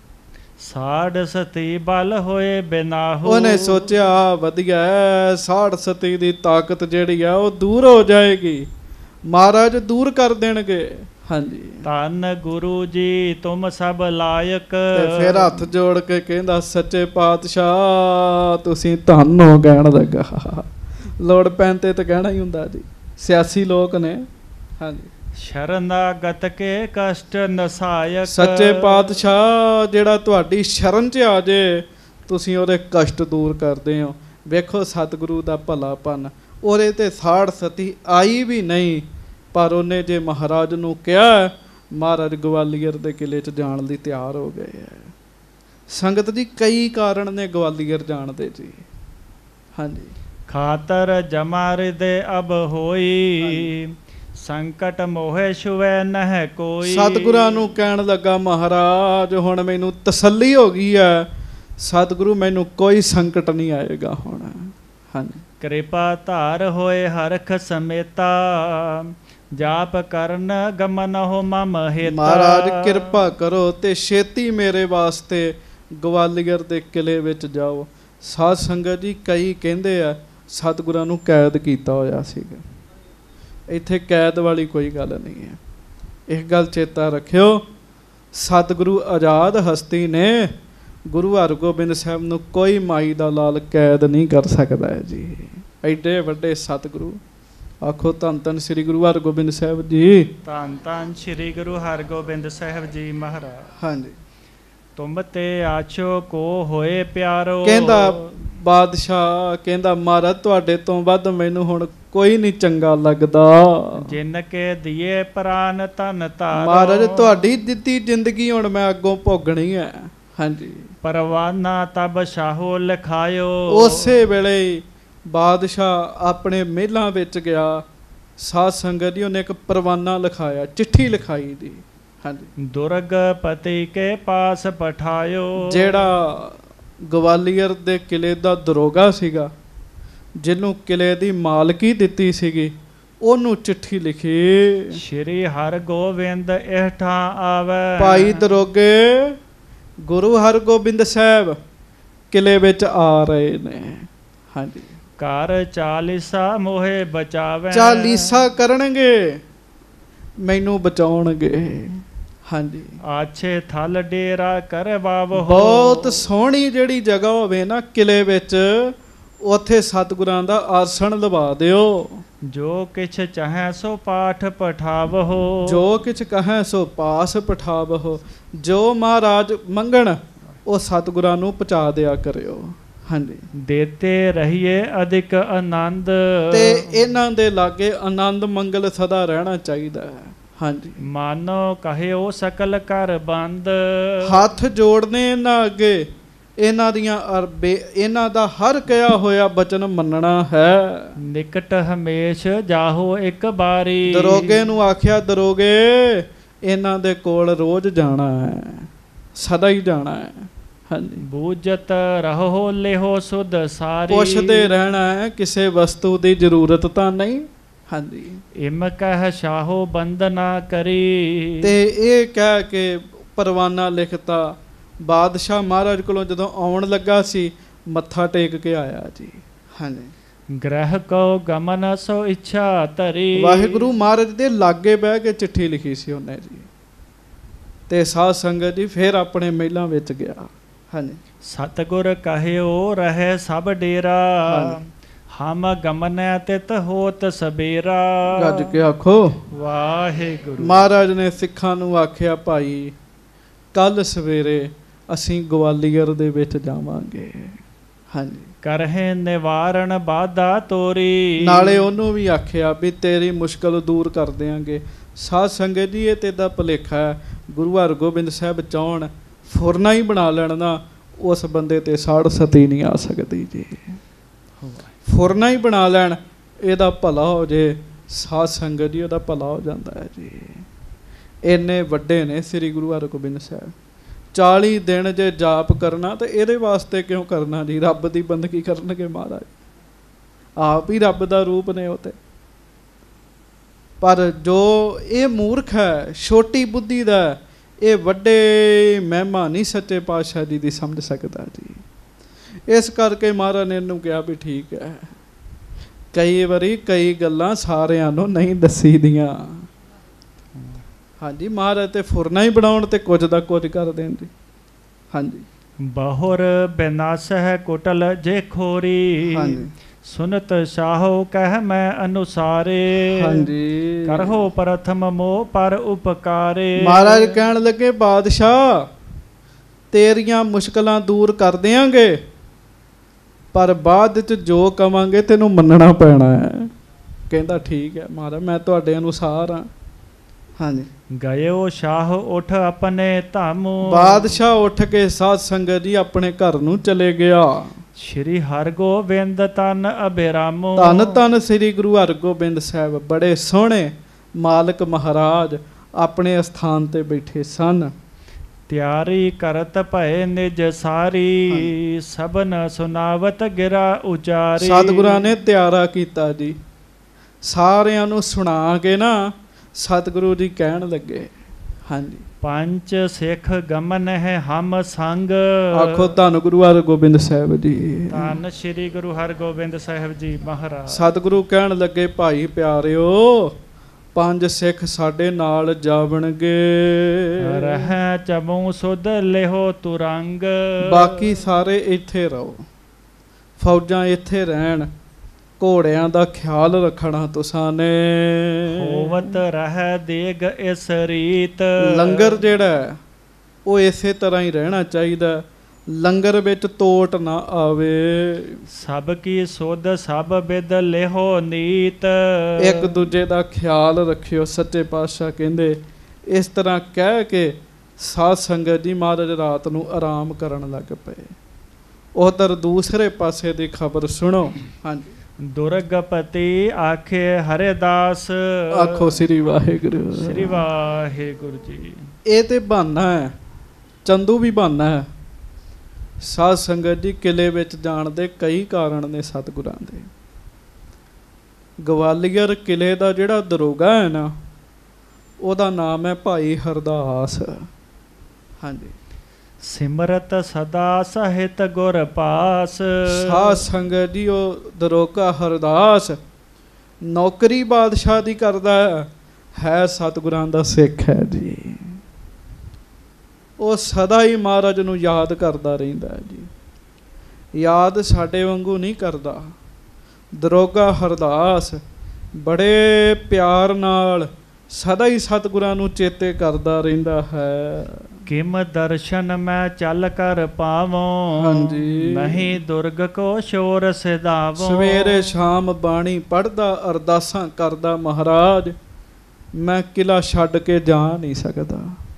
ਸਾੜ ਸਤੀ ਬਲ ਹੋਏ ਬਿਨਾਹੂ। ਉਹਨੇ ਸੋਚਿਆ ਵਧੀਆ, ਸਾੜ ਸਤੀ ਦੀ ਤਾਕਤ ਜਿਹੜੀ ਆ ਉਹ ਦੂਰ ਹੋ ਜਾਏਗੀ, ਮਹਾਰਾਜ ਦੂਰ ਕਰ ਦੇਣਗੇ। ਹਾਂਜੀ, ਧੰਨ ਗੁਰੂ ਜੀ ਤੁਮ ਸਭ ਲਾਇਕ। ਤੇ ਫਿਰ ਹੱਥ ਜੋੜ ਕੇ ਕਹਿੰਦਾ ਸੱਚੇ ਪਾਤਸ਼ਾਹ ਤੁਸੀਂ ਧੰਨ ਹੋ, ਕਹਿਣ ਲੱਗਾ। ਲੋੜ ਪੈਣ ਤੇ ਤਾਂ ਕਹਿਣਾ ਹੀ ਹੁੰਦਾ ਜੀ, ਸਿਆਸੀ ਲੋਕ ਨੇ। ਹਾਂਜੀ, ਸ਼ਰਨਾਗਤ ਕੇ ਕਸ਼ਟ ਨਸਾਇਕ। ਸੱਚੇ ਪਾਤਸ਼ਾਹ ਜਿਹੜਾ ਤੁਹਾਡੀ ਸ਼ਰਨ 'ਚ ਆ ਜੇ, ਤੁਸੀਂ ਉਹਦੇ ਕਸ਼ਟ ਦੂਰ ਕਰਦੇ ਹੋ। ਵੇਖੋ ਸਤਿਗੁਰੂ ਦਾ ਭਲਾਪਨ, ਉਹਦੇ ਤੇ ਸਾੜ ਸਤੀ ਆਈ ਵੀ ਨਹੀਂ, ਪਰ ਉਹਨੇ ਜੇ ਮਹਾਰਾਜ ਨੂੰ ਕਿਹਾ, ਮਹਾਰਾਜ ਗਵਾਲੀਅਰ ਦੇ ਕਿਲੇ 'ਚ ਜਾਣ ਲਈ ਤਿਆਰ ਹੋ ਗਏ ਹੈ। ਸੰਗਤ ਜੀ ਕਈ ਕਾਰਨ ਨੇ ਗਵਾਲੀਅਰ ਜਾਣ ਦੇ ਜੀ। ਹਾਂਜੀ, ਖਾਤਰ ਜਮਾ ਹਿਰਦੇ ਅਬ ਹੋਈ। ਸੰਕਟ ਮੋਹਿ ਛੁਵੈ ਨਹਿ ਕੋਈ। ਸਤਿਗੁਰਾਂ ਨੂੰ ਕਹਿਣ ਲੱਗਾ ਮਹਾਰਾਜ ਹੁਣ ਮੈਨੂੰ ਤਸੱਲੀ ਹੋ ਗਈ ਹੈ, ਸਤਿਗੁਰੂ ਮੈਨੂੰ ਕੋਈ ਸੰਕਟ ਨਹੀਂ ਆਏਗਾ ਹੁਣ। ਹਾਂਜੀ, ਕਿਰਪਾ ਧਾਰ ਹੋਏ ਹਰਖ ਸਮੇਤਾ। ਜਾਪ ਕਰਨ ਗਮਨ ਹੋ ਮਮ ਹੇਤਾ। ਮਹਾਰਾਜ ਕਿਰਪਾ ਕਰੋ ਤੇ ਛੇਤੀ ਮੇਰੇ ਵਾਸਤੇ ਗਵਾਲੀਅਰ ਦੇ ਕਿਲੇ ਵਿੱਚ ਜਾਓ। ਸਾਧ ਸੰਗਤ ਜੀ ਕਈ ਕਹਿੰਦੇ ਆ ਸਤਿਗੁਰਾਂ ਨੂੰ ਕੈਦ ਕੀਤਾ ਹੋਇਆ ਸੀਗਾ। ਇੱਥੇ ਕੈਦ ਵਾਲੀ ਕੋਈ ਗੱਲ ਨਹੀਂ ਹੈ, ਇਹ ਗੱਲ ਚੇਤਾ ਰੱਖਿਓ। ਸਤਿਗੁਰੂ ਆਜ਼ਾਦ ਹਸਤੀ ਨੇ, ਗੁਰੂ ਹਰਗੋਬਿੰਦ ਸਾਹਿਬ ਨੂੰ ਕੋਈ ਮਾਈ ਦਾ ਲਾਲ ਕੈਦ ਨਹੀਂ ਕਰ ਸਕਦਾ ਹੈ ਜੀ। ਐਡੇ ਵੱਡੇ ਸਤਿਗੁਰੂ। ਆਖੋ ਧੰਨ ਧੰਨ ਸ੍ਰੀ ਗੁਰੂ ਹਰਗੋਬਿੰਦ ਸਾਹਿਬ ਜੀ। ਧੰਨ ਧੰਨ ਸ੍ਰੀ ਗੁਰੂ ਹਰਗੋਬਿੰਦ ਸਾਹਿਬ ਜੀ ਮਹਾਰਾਜ। ਹਾਂਜੀ, ਤੁਮ ਤੇ ਆਛੋ ਕੋ ਹੋਏ ਪਿਆਰੋ। ਕਹਿੰਦਾ ਬਾਦਸ਼ਾਹ, ਕਹਿੰਦਾ ਮਹਾਰਾਜ ਤੁਹਾਡੇ ਤੋਂ ਵੱਧ ਮੈਨੂੰ ਹੁਣ ਕੋਈ ਨਹੀਂ ਚੰਗਾ ਲੱਗਦਾ। ਜਿਨ ਕੇ ਦੀਏ ਪ੍ਰਾਨ ਧਨ ਧਾਰੋ। ਮਹਾਰਾਜ ਤੁਹਾਡੀ ਦਿੱਤੀ ਜ਼ਿੰਦਗੀ ਹੁਣ ਮੈਂ ਅੱਗੋਂ ਭੋਗਣੀ ਹੈ। ਹਾਂਜੀ, ਪਰਵਾਨਾ ਤਬ ਸ਼ਾਹੋ ਲਿਖਾਇਓ। ਉਸੇ ਵੇਲੇ ਬਾਦਸ਼ਾਹ ਆਪਣੇ ਮਹਿਲਾਂ ਵਿੱਚ ਗਿਆ। ਸਾਧ ਸੰਗਤ ਜੀ ਉਹਨੇ ਇੱਕ ਪਰਵਾਨਾ ਲਿਖਾਇਆ, ਚਿੱਠੀ ਲਿਖਾਈ ਦੀ। ਹਾਂਜੀ, ਦੁਰਗ ਪਤੀ ਕੇ ਪਾਸ ਪਠਾਇਓ। ਜਿਹੜਾ ਗਵਾਲੀਅਰ ਦੇ ਕਿਲੇ ਦਾ ਦਰੋਗਾ ਸੀਗਾ, ਜਿਹਨੂੰ ਕਿਲੇ ਦੀ ਮਾਲਕੀ ਦਿੱਤੀ ਸੀਗੀ, ਉਹਨੂੰ ਚਿੱਠੀ ਲਿਖੀ। ਸ਼੍ਰੀ ਹਰਗੋਬਿੰਦ ਇਹ ਠਾਂ ਆਵੈ। ਭਾਈ ਦਰੋਗੇ, ਗੁਰੂ ਹਰਗੋਬਿੰਦ ਸਾਹਿਬ ਕਿਲੇ ਵਿੱਚ ਆ ਰਹੇ ਨੇ। ਹਾਂਜੀ, ਘਰ ਚਾਲੀਸਾ ਮੋਹੇ ਬਚਾਵੈ। ਚਾਲੀਸਾ ਕਰਨਗੇ, ਮੈਨੂੰ ਬਚਾਉਣਗੇ। हाँ जी आछे थल डेरा करवावो। बहुत सोहनी जिहड़ी जगह होवे ना किले विच उत्थे सतगुरां दा आसन लवा दिओ। जो किछ चाहे सो पाठ पठावहो। जो किछ कहें सो पास पठावहो। जो महाराज मंगण ਉਹ ਸਤਿਗੁਰਾਂ ਨੂੰ ਪਹੁੰਚਾ ਦਿਆ ਕਰਿਓ। ਹਾਂਜੀ ਦੇਤੇ ਰਹੀਏ ਅਧਿਕ ਆਨੰਦ। ਤੇ ਇਹਨਾਂ ਦੇ ਲਾਗੇ ਆਨੰਦ ਮੰਗਲ ਸਦਾ ਰਹਿਣਾ ਚਾਹੀਦਾ ਹੈ। ਹਾਂਜੀ ਮਾਨੋ ਕਹਿਓ ਸਕਲ ਕਰ ਬੰਦ। ਹੱਥ ਜੋੜਨੇ ਇਹਨਾਂ ਅੱਗੇ, ਇਹਨਾਂ ਦੀਆਂ ਇਹਨਾਂ ਦਾ ਹਰ ਕਿਹਾ ਹੋਇਆ ਬਚਨ ਮੰਨਣਾ ਹੈ। ਨਿਕਟ ਹਮੇਸ਼ ਜਾਹੋ ਇੱਕ ਬਾਰੀ। ਦਰੋਗੇ ਨੂੰ ਆਖਿਆ ਦਰੋਗੇ ਇਹਨਾਂ ਦੇ ਕੋਲ ਰੋਜ਼ ਜਾਣਾ ਹੈ, ਸਦਾ ਹੀ ਜਾਣਾ ਹੈ। ਹਾਂਜੀ ਬੂਝਤ ਰਹੋ ਲਿਹੋ ਸੁਧ ਸਾਰੀ। ਪੁੱਛਦੇ ਰਹਿਣਾ ਹੈ, ਕਿਸੇ ਵਸਤੂ ਦੀ ਜ਼ਰੂਰਤ ਤਾਂ ਨਹੀਂ। ਹਾਂਜੀ ਇਮ ਕਹਿ ਸ਼ਾਹੋ ਬੰਦ ਨਾ ਕਰੀ। ਤੇ ਇਹ ਕਹਿ ਕੇ ਪਰਵਾਨਾ ਲਿਖਤਾ। ਬਾਦਸ਼ਾਹ ਮਹਾਰਾਜ ਕੋਲੋਂ ਜਦੋਂ ਆਉਣ ਲੱਗਾ ਸੀ ਮੱਥਾ ਟੇਕ ਕੇ ਆਇਆ ਜੀ। ਹਾਂਜੀ ਗ੍ਰਹਿ ਕੋ ਗਮਨ ਸੋ ਇੱਛਾ ਧਰੀ। ਵਾਹਿਗੁਰੂ ਮਹਾਰਾਜ ਦੇ ਲਾਗੇ ਬਹਿ ਕੇ ਚਿੱਠੀ ਲਿਖੀ ਸੀ ਉਹਨੇ ਜੀ। ਤੇ ਸਾਧ ਸੰਗਤ ਜੀ ਫਿਰ ਆਪਣੇ ਮਹਿਲਾਂ ਵਿੱਚ ਗਿਆ। ਹਾਂਜੀ ਸਤਿਗੁਰ ਕਹਿਓ ਰਹੇ ਸਭ ਡੇਰਾ। ਹਮ ਗਮਨੈ ਤਿਤ ਹੋਤ ਸਬੇਰਾ। ਗੱਜ ਕੇ ਆਖੋ ਵਾਹਿਗੁਰੂ। ਮਹਾਰਾਜ ਨੇ ਸਿੱਖਾਂ ਨੂੰ ਆਖਿਆ ਭਾਈ ਕੱਲ ਸਵੇਰੇ ਅਸੀਂ ਗਵਾਲੀਅਰ ਦੇ ਵਿੱਚ ਜਾਵਾਂਗੇ। ਹਾਂਜੀ ਕਰਹਿ ਨਿਵਾਰਣ ਬਾਧਾ ਤੋਰੀ। ਨਾਲੇ ਉਹਨੂੰ ਵੀ ਆਖਿਆ ਵੀ ਤੇਰੀ ਮੁਸ਼ਕਲ ਦੂਰ ਕਰ ਦਿਆਂਗੇ। ਸਾਧ ਸੰਗਤ ਜੀ ਇਹ ਤੇ ਦਾ ਭੁਲੇਖਾ ਹੈ। ਗੁਰੂ ਹਰਗੋਬਿੰਦ ਸਾਹਿਬ ਚਾਹੁਣ ਫੁਰਨਾ ਹੀ ਬਣਾ ਲੈਣ ਨਾ, ਉਸ ਬੰਦੇ ਤੇ ਸਾੜ ਸਤੀ ਨਹੀਂ ਆ ਸਕਦੀ ਜੀ। ਫੁਰਨਾ ਹੀ ਬਣਾ ਲੈਣ, ਇਹਦਾ ਭਲਾ ਹੋ ਜੇ। ਸਾਧ ਸੰਗਤ ਜੀ ਉਹਦਾ ਭਲਾ ਹੋ ਜਾਂਦਾ ਹੈ ਜੀ। ਇੰਨੇ ਵੱਡੇ ਨੇ ਸ੍ਰੀ ਗੁਰੂ ਹਰਗੋਬਿੰਦ ਸਾਹਿਬ। 40 ਦਿਨ ਜੇ ਜਾਪ ਕਰਨਾ ਤੇ ਇਹਦੇ ਵਾਸਤੇ ਕਿਉਂ ਕਰਨਾ ਜੀ? ਰੱਬ ਦੀ ਬੰਦਗੀ ਕਰਨਗੇ ਮਹਾਰਾਜ, ਆਪ ਹੀ ਰੱਬ ਦਾ ਰੂਪ ਨੇ ਉਹ ਤੇ। ਪਰ ਜੋ ਇਹ ਮੂਰਖ ਹੈ, ਛੋਟੀ ਬੁੱਧੀ ਦਾ, ਇਹ ਵੱਡੇ ਮਹਿਮਾ ਨਹੀਂ ਸੱਚੇ ਪਾਤਸ਼ਾਹ ਜੀ ਦੀ ਸਮਝ ਸਕਦਾ ਜੀ। ਇਸ ਕਰਕੇ ਮਹਾਰਾਜ ਨੇ ਇਹਨੂੰ ਕਿਹਾ ਵੀ ਠੀਕ ਹੈ, ਕਈ ਵਾਰੀ ਕਈ ਗੱਲਾਂ ਸਾਰਿਆਂ ਨੂੰ ਨਹੀਂ ਦੱਸੀ ਦੀਆਂ। ਹਾਂਜੀ ਮਹਾਰਾਜ ਤੇ ਫੁਰਨਾ ਹੀ ਬਣਾਉਣ ਤੇ ਕੁਝ ਦਾ ਕੁਝ ਕਰ ਦੇਣ ਜੀ। ਹਾਂਜੀ ਬਹੁਰ ਬਿਨਾਸ ਹੈ ਕੁਟਲ ਜੇ ਖੋਰੀ। ਹਾਂਜੀ ਸੁਨਤ ਸ਼ਾਹੋ ਕਹਿ ਮੈਂ ਅਨੁਸਾਰੇ। ਹਾਂਜੀ ਕਰਹੋ ਪ੍ਰਥਮ ਮੋਹ ਪਰ ਉਪਕਾਰੇ। ਮਹਾਰਾਜ ਕਹਿਣ ਲੱਗੇ ਬਾਦਸ਼ਾਹ ਤੇਰੀਆਂ ਮੁਸ਼ਕਲਾਂ ਦੂਰ ਕਰ ਦਿਆਂਗੇ, ਪਰ ਬਾਅਦ ਚ ਜੋ ਕਵਾਂਗੇ ਤੈਨੂੰ ਮੰਨਣਾ ਪੈਣਾ ਹੈ। ਕਹਿੰਦਾ ਠੀਕ ਹੈ ਮਹਾਰਾਜ ਮੈਂ ਤੁਹਾਡੇ ਅਨੁਸਾਰ ਹਾਂ। ਹਾਂਜੀ ਗਇਓ ਸ਼ਾਹ ਉਠ ਆਪਣੇ ਧਾਮ। ਬਾਦਸ਼ਾਹ ਉੱਠ ਕੇ ਸਾਧ ਸੰਗਤ ਜੀ ਆਪਣੇ ਘਰ ਨੂੰ ਚਲੇ ਗਿਆ। ਸ਼੍ਰੀ ਹਰਗੋਬਿੰਦ ਤਨ ਅਬਿਰਾਮੋ। ਧੰਨ ਧੰਨ ਸ੍ਰੀ ਗੁਰੂ ਹਰਗੋਬਿੰਦ ਸਾਹਿਬ ਬੜੇ ਸੋਹਣੇ ਮਾਲਕ ਮਹਾਰਾਜ ਆਪਣੇ ਅਸਥਾਨ ਤੇ ਬੈਠੇ ਸਨ। ਤਿਆਰੀ ਕਰਤ ਭਏ ਨਿਜ ਸਾਰੀ। ਸਭਨ ਸੁਨਾਵਤ ਗਿਰਾ ਉਚਾਰੀ। ਸਤਿਗੁਰਾਂ ਨੇ ਤਿਆਰਾ ਕੀਤਾ ਜੀ। ਸਾਰਿਆਂ ਨੂੰ ਸੁਣਾ ਕੇ ਨਾ ਸਤਿਗੁਰੂ ਜੀ ਕਹਿਣ ਲੱਗੇ ਹਾਂਜੀ ਪੰਜ ਸਿੱਖ ਗਮਨ ਹੈ ਹਮ ਸੰਗ। ਆਖੋ ਧੰਨ ਗੁਰੂ ਹਰਗੋਬਿੰਦ ਸਾਹਿਬ ਜੀ। ਧੰਨ ਸ੍ਰੀ ਗੁਰੂ ਹਰਗੋਬਿੰਦ ਸਾਹਿਬ ਜੀ ਮਹਾਰਾਜ। ਸਤਿਗੁਰੂ ਕਹਿਣ ਲੱਗੇ ਭਾਈ ਪਿਆਰਿਓ ਪੰਜ ਸਿੱਖ ਸਾਡੇ ਨਾਲ ਜਾਵਣਗੇ। ਰਹਿ ਚਮੂ ਸੁਧ ਲਿਹੋ ਤੁਰੰਗ। ਬਾਕੀ ਸਾਰੇ ਇੱਥੇ ਰਹੋ, ਫੌਜਾਂ ਇੱਥੇ ਰਹਿਣ, ਘੋੜਿਆਂ ਦਾ ਖਿਆਲ ਰੱਖਣਾ ਤੁਸਾਂ ਨੇ। ਹੋਵਤ ਰਹਿ ਦੇਗ ਇਸ ਰੀਤ। ਲੰਗਰ ਜਿਹੜਾ ਉਹ ਇਸੇ ਤਰ੍ਹਾਂ ਹੀ ਰਹਿਣਾ ਚਾਹੀਦਾ, ਲੰਗਰ ਵਿੱਚ ਤੋਟ ਨਾ ਆਵੇ। ਸਭ ਕੀ ਸੁਧ ਸਭ ਬਿਦ ਲਿਹੋ ਨੀਤ। ਇੱਕ ਦੂਜੇ ਦਾ ਖਿਆਲ ਰੱਖਿਓ। ਸੱਚੇ ਪਾਤਸ਼ਾਹ ਕਹਿੰਦੇ ਇਸ ਤਰ੍ਹਾਂ ਕਹਿ ਕੇ ਸਾਧ ਸੰਗਤ ਜੀ ਮਹਾਰਾਜ ਰਾਤ ਨੂੰ ਆਰਾਮ ਕਰਨ ਲੱਗ ਪਏ। ਉਧਰ ਦੂਸਰੇ ਪਾਸੇ ਦੀ ਖਬਰ ਸੁਣੋ। ਹਾਂਜੀ ਦੁਰਗਪਤੀ ਆਖੇ ਹਰਿਦਾਸ। ਆਖੋ ਸ੍ਰੀ ਵਾਹਿਗੁਰੂ। ਸ੍ਰੀ ਵਾਹਿਗੁਰੂ ਜੀ। ਇਹ ਤੇ ਬਹਾਨਾ ਹੈ, ਚੰਦੂ ਵੀ ਬਹਾਨਾ ਹੈ। ਸਾਧ ਸੰਗਤ ਜੀ ਕਿਲੇ ਵਿੱਚ ਜਾਣ ਦੇ ਕਈ ਕਾਰਨ ਨੇ ਸਤਿਗੁਰਾਂ ਦੇ। ਗਵਾਲੀਅਰ ਕਿਲੇ ਦਾ ਜਿਹੜਾ ਦਰੋਗਾ ਹੈ ਨਾ ਉਹਦਾ ਨਾਮ ਹੈ ਭਾਈ ਹਰਦਾਸ। ਹਾਂਜੀ ਸਿਮਰਤ ਸਦਾ ਸਹਿਤ ਗੁਰ ਪਾਸ। ਸਾਧ ਸੰਗਤ ਜੀ ਉਹ ਦਰੋਗਾ ਹਰਦਾਸ ਨੌਕਰੀ ਬਾਦਸ਼ਾਹ ਦੀ ਕਰਦਾ ਹੈ ਸਤਿਗੁਰਾਂ ਦਾ ਸਿੱਖ ਹੈ ਜੀ। ਉਹ ਸਦਾ ਹੀ ਮਹਾਰਾਜ ਨੂੰ ਯਾਦ ਕਰਦਾ ਰਹਿੰਦਾ ਜੀ। ਯਾਦ ਸਾਡੇ ਵਾਂਗੂ ਨਹੀਂ ਕਰਦਾ। ਦਰੋਗਾ ਹਰਦਾਸ ਬੜੇ ਪਿਆਰ ਨਾਲ ਸਦਾ ਹੀ ਸਤਿਗੁਰਾਂ ਨੂੰ ਚੇਤੇ ਕਰਦਾ ਰਹਿੰਦਾ ਹੈ। ਕਿਮ ਦਰਸ਼ਨ ਮੈਂ ਚੱਲ ਕਰ ਪਾਵੋਂ, ਹਾਂਜੀ। ਨਹੀਂ ਦੁਰਗ ਕੋ ਸ਼ੋਰ ਸਿਧਾਵੋਂ। ਸਵੇਰੇ ਸ਼ਾਮ ਬਾਣੀ ਪੜ੍ਹਦਾ, ਅਰਦਾਸਾਂ ਕਰਦਾ, ਮਹਾਰਾਜ ਮੈਂ ਕਿਲਾ ਛੱਡ ਕੇ ਜਾ ਨਹੀਂ ਸਕਦਾ।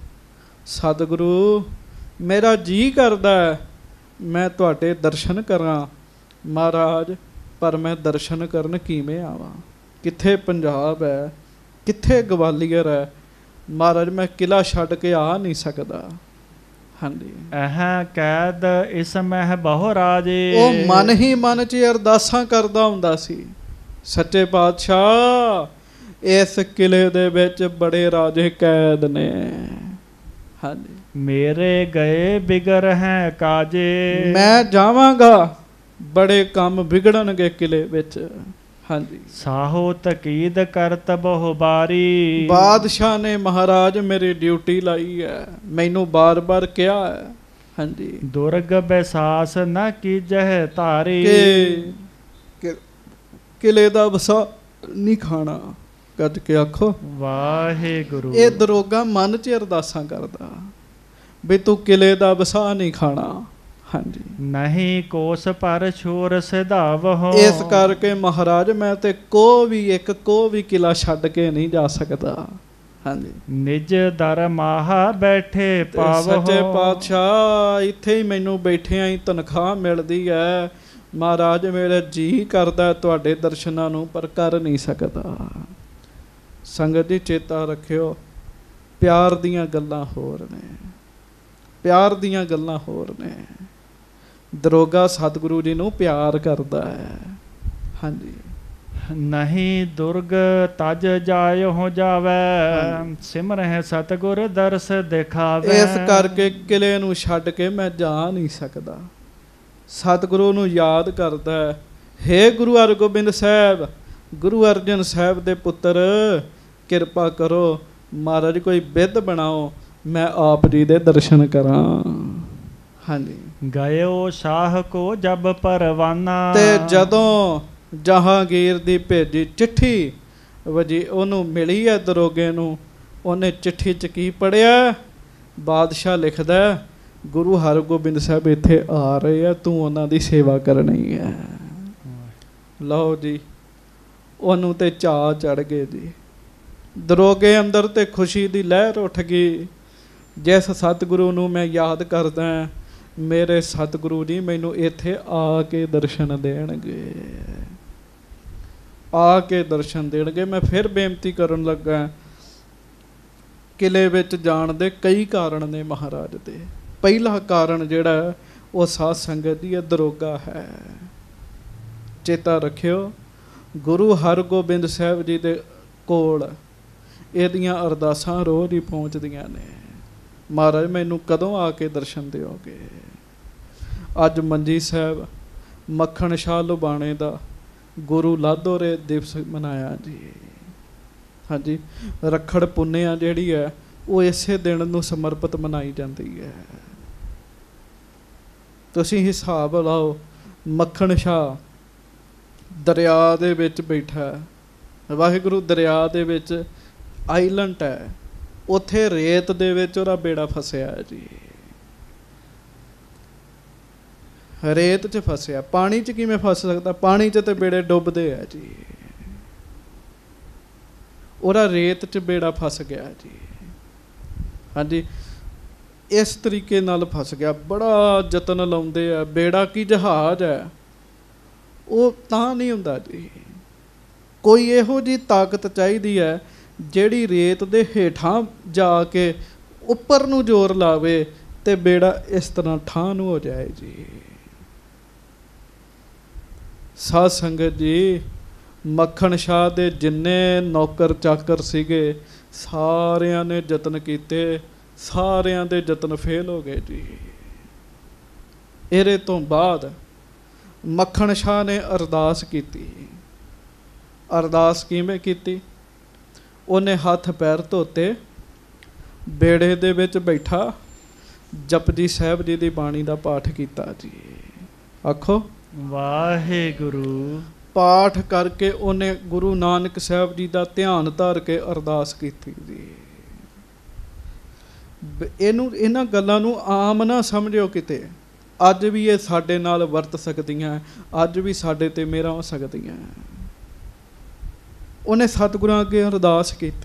ਸਤਿਗੁਰੂ ਮੇਰਾ ਜੀ ਕਰਦਾ ਮੈਂ ਤੁਹਾਡੇ ਦਰਸ਼ਨ ਕਰਾਂ ਮਹਾਰਾਜ, ਪਰ ਮੈਂ ਦਰਸ਼ਨ ਕਰਨ ਕਿਵੇਂ ਆਵਾਂ? ਕਿੱਥੇ ਪੰਜਾਬ ਹੈ, ਕਿੱਥੇ ਗਵਾਲੀਅਰ ਹੈ ਮਹਾਰਾਜ, ਮੈਂ ਕਿਲਾ ਛੱਡ ਕੇ ਆ ਨਹੀਂ ਸਕਦਾ। ਹਾਂਜੀ। ਇਹ ਕੈਦ ਇਸ ਮਹਿ ਬਹੁ ਰਾਜੇ। ਉਹ ਮਨ ਹੀ ਮਨ 'ਚ ਅਰਦਾਸਾਂ ਕਰਦਾ ਹੁੰਦਾ ਸੀ, ਸੱਚੇ ਪਾਤਸ਼ਾਹ ਇਸ ਕਿਲੇ ਦੇ ਵਿੱਚ ਬੜੇ ਰਾਜੇ ਕੈਦ ਨੇ। ਹਾਂਜੀ। ਮੇਰੇ ਗਏ ਬਿਗੜ ਹੈ ਕਾਜੇ। ਮੈਂ ਜਾਵਾਂਗਾ, ਬੜੇ ਕੰਮ ਵਿਗੜਨਗੇ ਕਿਲੇ ਵਿੱਚ। ਹਾਂਜੀ। ਸਾਹੋ ਤਕੀਦ ਕਰਤ ਬਹੁ ਬਾਰੀ। ਬਾਦਸ਼ਾਹ ਨੇ ਮਹਾਰਾਜ ਮੇਰੀ ਡਿਊਟੀ ਲਾਈ ਹੈ, ਮੈਨੂੰ ਬਾਰ-ਬਾਰ ਕਿਹਾ ਹੈ। ਹਾਂਜੀ। ਦੁਰਗ ਬੈਸਾਸ ਨਾ ਕੀਜਹਿ ਧਾਰੀ। ਕਿ ਕਿਲੇ ਦਾ ਵਸਾ ਨਹੀਂ ਖਾਣਾ। ਕੱਜ ਕੇ ਆਖੋ ਵਾਹਿਗੁਰੂ। ਇਹ ਦਰੋਗਾ ਮਨ 'ਚ ਅਰਦਾਸਾਂ ਕਰਦਾ ਵੀ ਤੂੰ ਕਿਲੇ ਦਾ ਵਸਾ ਨਹੀਂ ਖਾਣਾ। ਹਾਂਜੀ। ਨਹੀਂ ਕੋਸ ਪਰ ਛੋਰ ਸਿਧਾਵਹੁ। ਇਸ ਕਰਕੇ ਮਹਾਰਾਜ ਮੈਂ ਤੇ ਕੋ ਵੀ ਕਿਲਾ ਛੱਡ ਕੇ ਨਹੀਂ ਜਾ ਸਕਦਾ। ਹਾਂਜੀ। ਨਿਜ ਦਰ ਮਾਹਾ ਬੈਠੇ ਪਾਵਹੁ। ਸੱਚੇ ਪਾਤਸ਼ਾਹ ਇੱਥੇ ਹੀ ਮੈਨੂੰ ਬੈਠਿਆਂ ਹੀ ਤਨਖਾਹ ਮਿਲਦੀ ਹੈ ਮਹਾਰਾਜ, ਮੇਰਾ ਜੀ ਕਰਦਾ ਤੁਹਾਡੇ ਦਰਸ਼ਨਾਂ ਨੂੰ, ਪਰ ਕਰ ਨਹੀਂ ਸਕਦਾ। ਸੰਗਤ ਜੀ ਚੇਤਾ ਰੱਖਿਓ, ਪਿਆਰ ਦੀਆਂ ਗੱਲਾਂ ਹੋਰ ਨੇ, ਪਿਆਰ ਦੀਆਂ ਗੱਲਾਂ ਹੋਰ ਨੇ। ਦਰੋਗਾ ਸਤਿਗੁਰੂ ਜੀ ਨੂੰ ਪਿਆਰ ਕਰਦਾ ਹੈ। ਹਾਂਜੀ। ਨਹੀਂ ਦੁਰਗ ਤਜ ਜਾਇਓ ਜਾਵੈ, ਸਿਮਰਹਿ ਸਤਿਗੁਰ ਦਰਸ ਦਿਖਾਵੈ। ਇਸ ਕਰਕੇ ਕਿਲੇ ਨੂੰ ਛੱਡ ਕੇ ਮੈਂ ਜਾ ਨਹੀਂ ਸਕਦਾ। ਸਤਿਗੁਰੂ ਨੂੰ ਯਾਦ ਕਰਦਾ ਹੈ, ਹੇ ਗੁਰੂ ਹਰਗੋਬਿੰਦ ਸਾਹਿਬ, ਗੁਰੂ ਅਰਜਨ ਸਾਹਿਬ ਦੇ ਪੁੱਤਰ, ਕਿਰਪਾ ਕਰੋ ਮਹਾਰਾਜ, ਕੋਈ ਬਿੱਧ ਬਣਾਓ, ਮੈਂ ਆਪ ਜੀ ਦੇ ਦਰਸ਼ਨ ਕਰਾਂ। ਹਾਂਜੀ। ਗਇਓ ਸ਼ਾਹ ਕੋ ਜਬ ਪਰਵਾਨਾ। ਤੇ ਜਦੋਂ ਜਹਾਂਗੀਰ ਦੀ ਭੇਜੀ ਚਿੱਠੀ ਵਜੀ, ਉਹਨੂੰ ਮਿਲੀ ਹੈ ਦਰੋਗੇ ਨੂੰ, ਉਹਨੇ ਚਿੱਠੀ 'ਚ ਕੀ ਪੜ੍ਹਿਆ? ਬਾਦਸ਼ਾਹ ਲਿਖਦਾ, ਗੁਰੂ ਹਰਗੋਬਿੰਦ ਸਾਹਿਬ ਇੱਥੇ ਆ ਰਹੇ ਆ, ਤੂੰ ਉਹਨਾਂ ਦੀ ਸੇਵਾ ਕਰਨੀ ਹੈ। ਲਓ ਜੀ, ਉਹਨੂੰ ਤੇ ਚਾਅ ਚੜ੍ਹ ਗਏ ਜੀ। ਦਰੋਗੇ ਅੰਦਰ ਤੇ ਖੁਸ਼ੀ ਦੀ ਲਹਿਰ ਉੱਠ ਗਈ। ਜਿਸ ਸਤਿਗੁਰੂ ਨੂੰ ਮੈਂ ਯਾਦ ਕਰਦਾ, ਮੇਰੇ ਸਤਿਗੁਰੂ ਜੀ ਮੈਨੂੰ ਇੱਥੇ ਆ ਕੇ ਦਰਸ਼ਨ ਦੇਣਗੇ, ਆ ਕੇ ਦਰਸ਼ਨ ਦੇਣਗੇ। ਮੈਂ ਫਿਰ ਬੇਨਤੀ ਕਰਨ ਲੱਗਾ, ਕਿਲੇ ਵਿੱਚ ਜਾਣ ਦੇ ਕਈ ਕਾਰਨ ਨੇ ਮਹਾਰਾਜ ਦੇ। ਪਹਿਲਾ ਕਾਰਨ ਜਿਹੜਾ ਉਹ ਸਾਧ ਸੰਗਤ ਦੀ ਦਰੋਗਾ ਹੈ। ਚੇਤਾ ਰੱਖਿਓ, ਗੁਰੂ ਹਰਗੋਬਿੰਦ ਸਾਹਿਬ ਜੀ ਦੇ ਕੋਲ ਇਹਦੀਆਂ ਅਰਦਾਸਾਂ ਰੋਜ਼ ਹੀ ਪਹੁੰਚਦੀਆਂ ਨੇ, ਮਹਾਰਾਜ ਮੈਨੂੰ ਕਦੋਂ ਆ ਕੇ ਦਰਸ਼ਨ ਦਿਓਗੇ। ਅੱਜ ਮੰਜੀ ਸਾਹਿਬ ਮੱਖਣ ਸ਼ਾਹ ਲੁਬਾਣੇ ਦਾ ਗੁਰੂ ਲਾਧੋਰੇ ਦਿਵਸ ਮਨਾਇਆ ਜੀ। ਹਾਂਜੀ। ਰੱਖੜ ਪੁੰਨਿਆ ਜਿਹੜੀ ਹੈ ਉਹ ਇਸੇ ਦਿਨ ਨੂੰ ਸਮਰਪਿਤ ਮਨਾਈ ਜਾਂਦੀ ਹੈ। ਤੁਸੀਂ ਹਿਸਾਬ ਲਾਓ, ਮੱਖਣ ਸ਼ਾਹ ਦਰਿਆ ਦੇ ਵਿੱਚ ਬੈਠਾ, ਵਾਹਿਗੁਰੂ ਦਰਿਆ ਦੇ ਵਿੱਚ ਆਈਲੈਂਡ ਹੈ, ਉੱਥੇ ਰੇਤ ਦੇ ਵਿੱਚ ਉਹਦਾ ਬੇੜਾ ਫਸਿਆ ਹੈ ਜੀ। ਰੇਤ 'ਚ ਫਸਿਆ, ਪਾਣੀ 'ਚ ਕਿਵੇਂ ਫਸ ਸਕਦਾ? ਪਾਣੀ 'ਚ ਤੇ ਬੇੜੇ ਡੁੱਬਦੇ ਆ ਜੀ। ਉਹਦਾ ਰੇਤ 'ਚ ਬੇੜਾ ਫਸ ਗਿਆ ਜੀ। ਹਾਂਜੀ। ਇਸ ਤਰੀਕੇ ਨਾਲ ਫਸ ਗਿਆ, ਬੜਾ ਯਤਨ ਲਾਉਂਦੇ ਆ। ਬੇੜਾ ਕੀ ਜਹਾਜ਼ ਹੈ, ਉਹ ਤਾਂ ਨਹੀਂ ਹੁੰਦਾ ਜੀ। ਕੋਈ ਇਹੋ ਜਿਹੀ ਤਾਕਤ ਚਾਹੀਦੀ ਹੈ ਜਿਹੜੀ ਰੇਤ ਦੇ ਹੇਠਾਂ ਜਾ ਕੇ ਉੱਪਰ ਨੂੰ ਜ਼ੋਰ ਲਾਵੇ ਤੇ ਬੇੜਾ ਇਸ ਤਰ੍ਹਾਂ ਠਾਹ ਨੂੰ ਹੋ ਜਾਏ ਜੀ। ਸਾਧ ਸੰਗਤ ਜੀ, ਮੱਖਣ ਸ਼ਾਹ ਦੇ ਜਿੰਨੇ ਨੌਕਰ ਚਾਕਰ ਸੀਗੇ, ਸਾਰਿਆਂ ਨੇ ਯਤਨ ਕੀਤੇ, ਸਾਰਿਆਂ ਦੇ ਯਤਨ ਫੇਲ ਹੋ ਗਏ ਜੀ। ਇਹਦੇ ਤੋਂ ਬਾਅਦ ਮੱਖਣ ਸ਼ਾਹ ਨੇ ਅਰਦਾਸ ਕੀਤੀ। ਅਰਦਾਸ ਕਿਵੇਂ ਕੀਤੀ? ਉਹਨੇ ਹੱਥ ਪੈਰ ਧੋਤੇ, ਬੇੜੇ ਦੇ ਵਿੱਚ ਬੈਠਾ, जपजी साहिब जी की बाणी का पाठ किया जी। आखो वाहिगुरु। पाठ करके उन्हें गुरु नानक साहिब जी का ध्यान धर के अरदास की जी। इन्हां गल्लां नूं आम ना समझो किते, अज भी ये साडे नाल वरत सकदियां, अज भी साडे ते मेहरां हो सकदियां। उन्हें सतगुरां अगे अरदास की।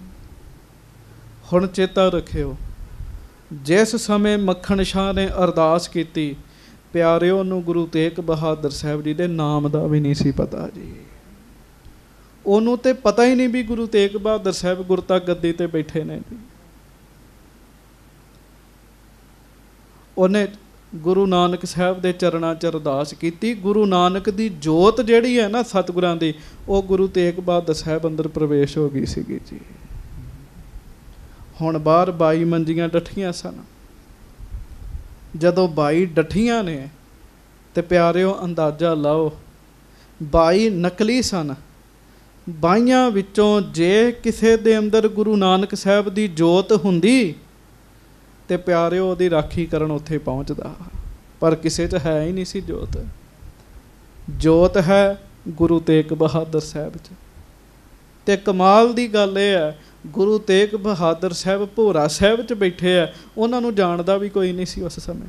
हुण चेता रखियो, जिस समय मक्खण शाह ने अरदास की, प्यारिओ नूं गुरु तेग बहादुर साहब जी के नाम का भी नहीं सी पता जी। उन्हों तो पता ही नहीं भी गुरु तेग बहादुर साहब गुरता गद्दी ते बैठे ने जी। उन्हें गुरु नानक साहब के चरणों च अरदास की। गुरु नानक की जोत जिहड़ी है ना सतगुरां दी, वो गुरु तेग बहादुर साहब अंदर प्रवेश हो गई सी जी। हुण बाहर 22 मंजियां डठियां सन। जदों 22 डठियां ने ते प्यारिओ अंदाजा लाओ 22 नकली सन। 22 विचों जे किसे दे अंदर गुरु नानक साहब की जोत हुंदी ते प्यारिओ ओहदी राखी करन उत्थे पहुँचदा, पर किसे च है ही नहीं सी जोत। जोत है गुरु तेग बहादुर साहब च। ते कमाल दी गल ये है, गुरु तेग बहादुर साहब भोरा साहब च बैठे है, उन्होंने जानता भी कोई नहीं सी उस समय।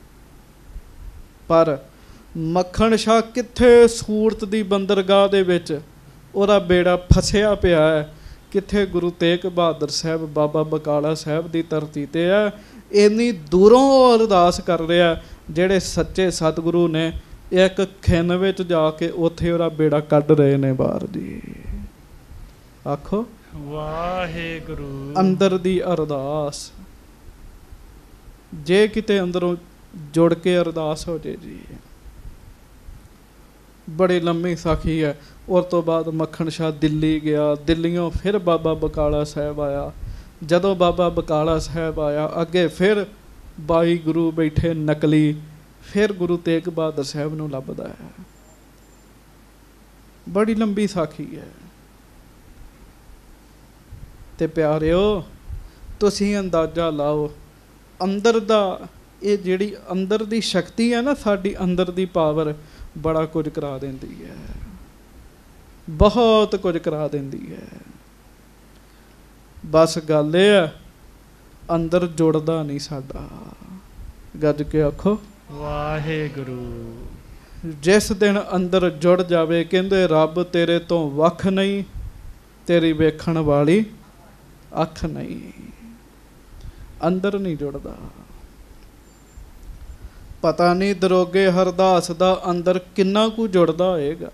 पर मक्खण शाह कित्थे सूरत दी बंदरगाह दे विच ओहदा बेड़ा फसिया पिया है, कित्थे गुरु तेग बहादुर साहब बाबा बकाला साहब दी धरती ते है। इन्नी दूरों अरदास कर रहा, जेड़े सच्चे सतगुरु ने एक खिन विच जाके उत्थे ओहदा बेड़ा कढ रहे ने बाहर जी। आखो वाहिगुरु। अंदर दी अरदास जे किते अंदरों जुड़ के अरदास हो जाए जी। बड़ी लंबी साखी है। और तो बाद मक्खण शाह दिल्ली गया, दिल्लियों फिर बाबा बकाला साहब आया। जदों बाबा बकाला साहब आया, अगे फिर 22 गुरु बैठे नकली, फिर गुरु तेग बहादुर साहब नूं लभदा है। बड़ी लंबी साखी है। ते प्यारिओ तुसीं अंदाजा लाओ, अंदर दा ये जिहड़ी अंदर दी शक्ति है ना, साडी अंदर दी पावर बड़ा कुछ करा देंदी है, बहुत कुछ करा देंदी है। बस गल ये है, अंदर जुड़दा नहीं साडा। गज के आखो वाहिगुरु। जिस दिन अंदर जुड़ जावे, कहंदे रब तेरे तो वख नहीं, तेरी वेखण वाली अख नहीं। अंदर नहीं जुड़दा। पता नहीं दरोगे हरदास दा अंदर किन्ना कु जुड़दा होएगा,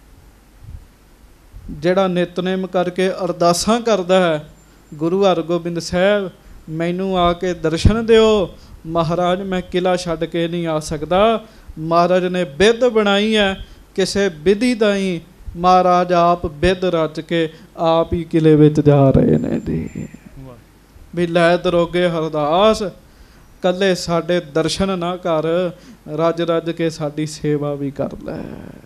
जेड़ा नितनेम करके अरदासां करदा है, गुरु हरगोबिंद साहब मैनू आके दर्शन दिओ, महाराज मैं किला छड्ड के नहीं आ सकदा। महाराज ने बिध बनाई है, किसे विधि दा ही महाराज आप बिध रच के आप ही किले विच जा रहे ने जी। भी लै दरोगे हरदास कल्ले साडे दर्शन ना कर, रज रज के साडी सेवा भी कर लै।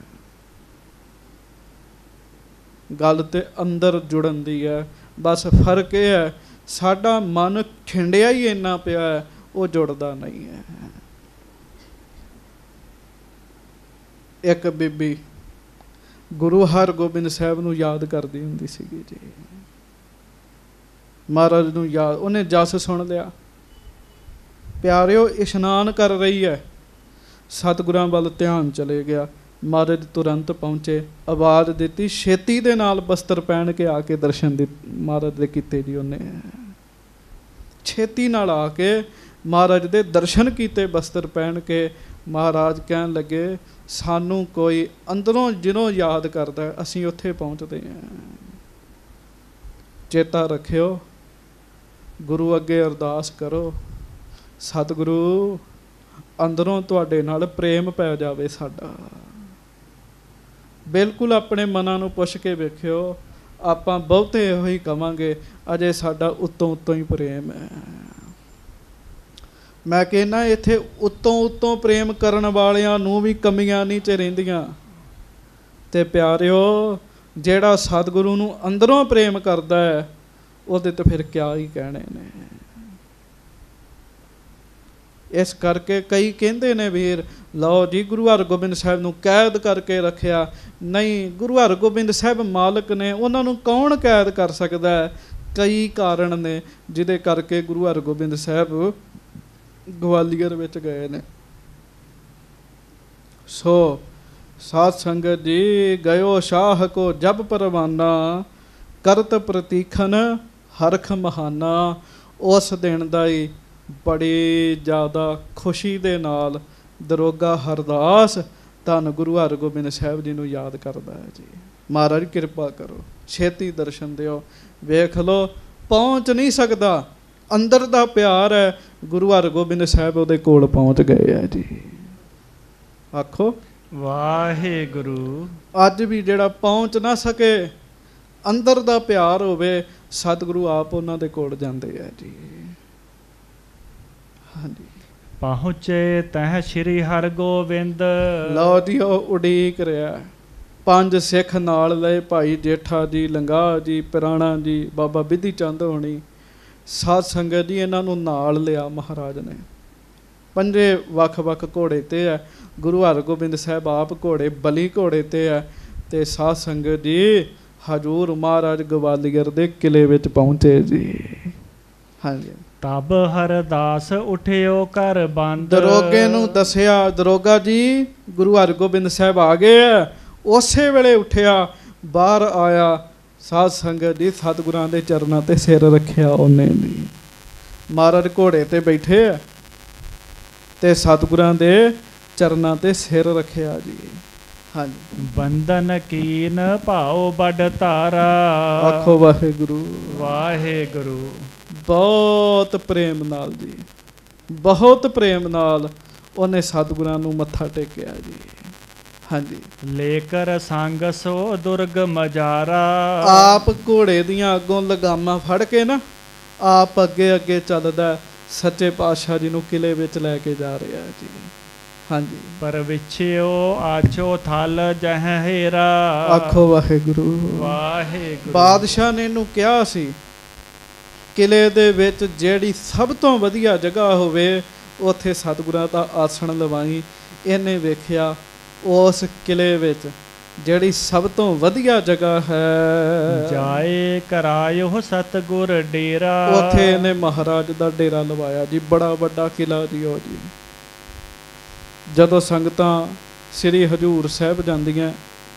गल ते अंदर जुड़न दी है। बस फर्क यह है, साडा मन खिंडिया ही इन्ना पिया है, वो जुड़दा नहीं है। एक बीबी गुरु हरगोबिंद साहब नूं याद करदी हुंदी सीगी जी। महाराज नूं याद, उन्हें जस सुन लिया। प्यारिओ इशनान कर रही है, सतगुरां वल ध्यान चले गया। महाराज तुरंत पहुँचे, आवाज़ दी, छेती दे नाल बस्तर पहन के आके दर्शन दे महाराज दे कीते जी। उन्हें छेती नाल आके महाराज दे दर्शन कीते बस्तर पहन के। महाराज कहन लगे सानू कोई अंदरों जिन्हों याद करता है, असीं उत्थे पहुँचते हैं। चेता रखियो, गुरु अगे अरदास करो, सतगुरु अंदरों तुहाडे नाल प्रेम पै जावे साडा। बिल्कुल अपने मनां नूं पुछ के वेखियो, आपां बहुते इहो ही कवांगे अजे साडा उत्तों उत्तों ही प्रेम है। मैं कहना इत्थे उत्तों उत्तों प्रेम करन वालियां नूं भी कमियां नहीं च रहिंदियां। ते प्यारिओ जेड़ा सतगुरु नूं अंदरों प्रेम करदा है, उहदे ते फिर क्या ही कहने ने। इस करके कई कहते ने वीर लो जी गुरु हरगोबिंद साहब नूं कैद करके रखिया। नहीं, गुरु हरगोबिंद साहब मालिक ने, उन्हां नूं कौन कैद कर सकदा है? कई कारण ने जिहदे करके गुरु हरगोबिंद साहब ग्वालियर विच गए ने। सो साध संगत जी, गयो शाह को जब परवाना, करत प्रतीखन हरख महाना। उस दिन दा ही बड़ी ज़्यादा खुशी दे नाल दरोगा हरदास धन गुरु हरगोबिंद साहब जी नूं याद करदा है जी। महाराज किरपा करो, छेती दर्शन दिओ। वेख लो, पहुँच नहीं सकदा, अंदर दा प्यार है। गुरु हरगोबिंद साहब उहदे कोल पहुँच गए है जी। आखो वाहिगुरु। अज भी जिहड़ा पहुँच ना सके, अंदर दा प्यार होवे, सतगुरु आप उन्हां दे कोल जांदे है जी। हाँ जी। पहुँचे तह श्री हरगोबिंद। लो जी उड़ीक रहा। 5 सिख नाल लए, भाई जेठा जी, लंगाह जी, पिराणा जी, बाबा बिधी चंद होनी, साध संगत जी इन्हां नूं नाल लिया महाराज ने। 5 वख-वख घोड़े ते है। गुरु हरगोबिंद साहब आप घोड़े बली घोड़े ते है। ते साध संगत जी हजूर महाराज ग्वालियर दे किले विच पहुंचे जी। हाँ जी। तब हरदास उठियो कर बंद। दरोगे नूं दसिया, दरोगा जी गुरु हरगोबिंद साहब आ गए है। उसे वेले उठिया, बाहर आया। साध संगत जी सतगुरां दे चरनां ते सिर रखिया उन्हें जी। महाराज घोड़े ते बैठे है ते सतगुरां दे चरनां ते सिर रखिया जी। हाँ जी। बंधन कीन भाओ बड़ तारा। आखो वाहिगुरु वाहिगुरु। बहुत प्रेम नाल जी, बहुत प्रेम नाल उन्हें सतगुरां नूं मत्था टेकिया जी। हाँ जी। लेकर संग सो दुर्ग मजारा। आप घोड़े दियां अगों लगामां फड़ के ना आप अगे अगे चलदा सच्चे पातशाह जी नूं किले विच लैके जा रहा है जी। हाँ जी। पर विछियो आछो थल जह हेरा। आखो वाहिगुरु वाहिगुरु। बादशाह ने इहनूं कहा सी किले दे विच जिहड़ी सब तो वधिया जगह होवे उत्थे सतगुरां दा आसन लवाई। इहने वेखिया उस किले विच जिहड़ी सब तो वधिया जगह है, जाए करायो सतगुर डेरा। उत्थे इहने महाराज दा डेरा लवाया जी। बड़ा वड्डा किला जी ओ जी। जदों संगतां श्री हजूर साहब जांदियां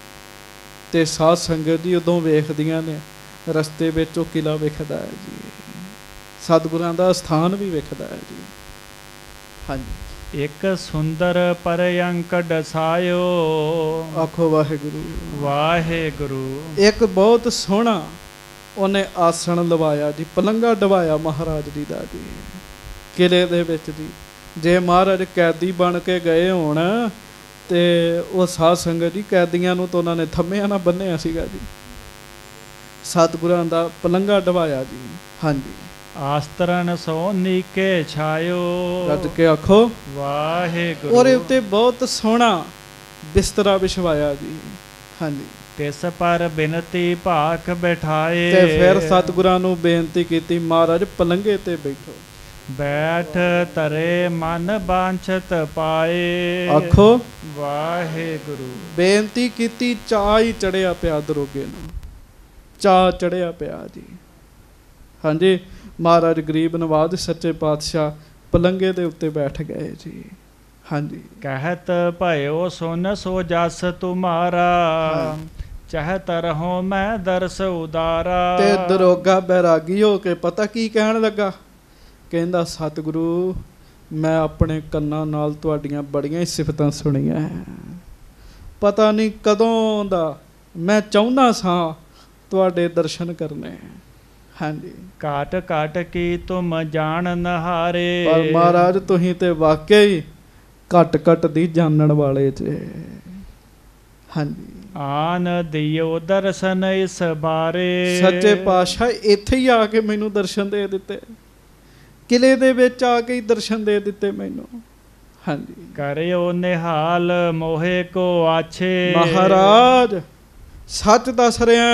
ते साध संगत जी उदों वेखदियां ने रस्ते विच ओ किला वेखदा है जी। सतगुरां दा स्थान भी वेखदा है जी। हाँ जी। एक सुंदर परयंक डसायो। आखो वाहिगुरु वाहिगुरु। एक बहुत सोहना उन्हें आसन लवाया जी, पलंगा डवाया महाराज जी दा जी किले दे विच जी। जे महाराज कैदी बन के गए होण ते वो साध संगत जी कैदियां नूं तो उन्होंने थम्मिया ना बन्निया सीगा जी। सतगुरां दा पलंगा डवाया जी। हाँ जी। आस्तरन सो नीके छायो। रज के आखो वाहिगुरु। और उत्ते बहुत सोहना बिस्तरा बिछवाया जी। हाँ जी। तिस पर बिनती भाख बैठाए। ते फिर सतगुरां नूं बेनती कीती महाराज पलंगे ते बैठो। बैठ तरे मन बांछत पाए। आखो वाहिगुरु। बेनती कीती, चाह ही चढ़िया पिया दरोगे नूं, चाह चढ़िया पिया जी। हाँ जी। महाराज गरीब नवाज सच्चे पातशाह पलंगे दे उत्ते बैठ गए जी। हाँ जी। कहत भयो सुन सो जस तुम्हारा। चाहत रहो मैं दरस उदारा। ते दरोगा बैरागी हो के पता की कहन लगा, कहंदा सतगुरु मैं अपने कन्नां नाल तुहाडीआं बड़ियां ही सिफतां सुणीआं है। पता नहीं कदों दा मैं चाहुंदा सां तुहाडे दर्शन करने। हाँ जी। काट काट की तुम जान नहारे। पर महाराज तुसीं ते वाकई घट घट दी जानन वाले जे। हाँ जी। आन दियो दर्शन इस बारे। सच्चे पातशाह इत्थे ही आके मैनू दर्शन दे दिते, किले दे विच आके ही दर्शन दे दिते मैनू। हाँ जी। करियो निहाल मोहे को आछे। महाराज सच दस रहा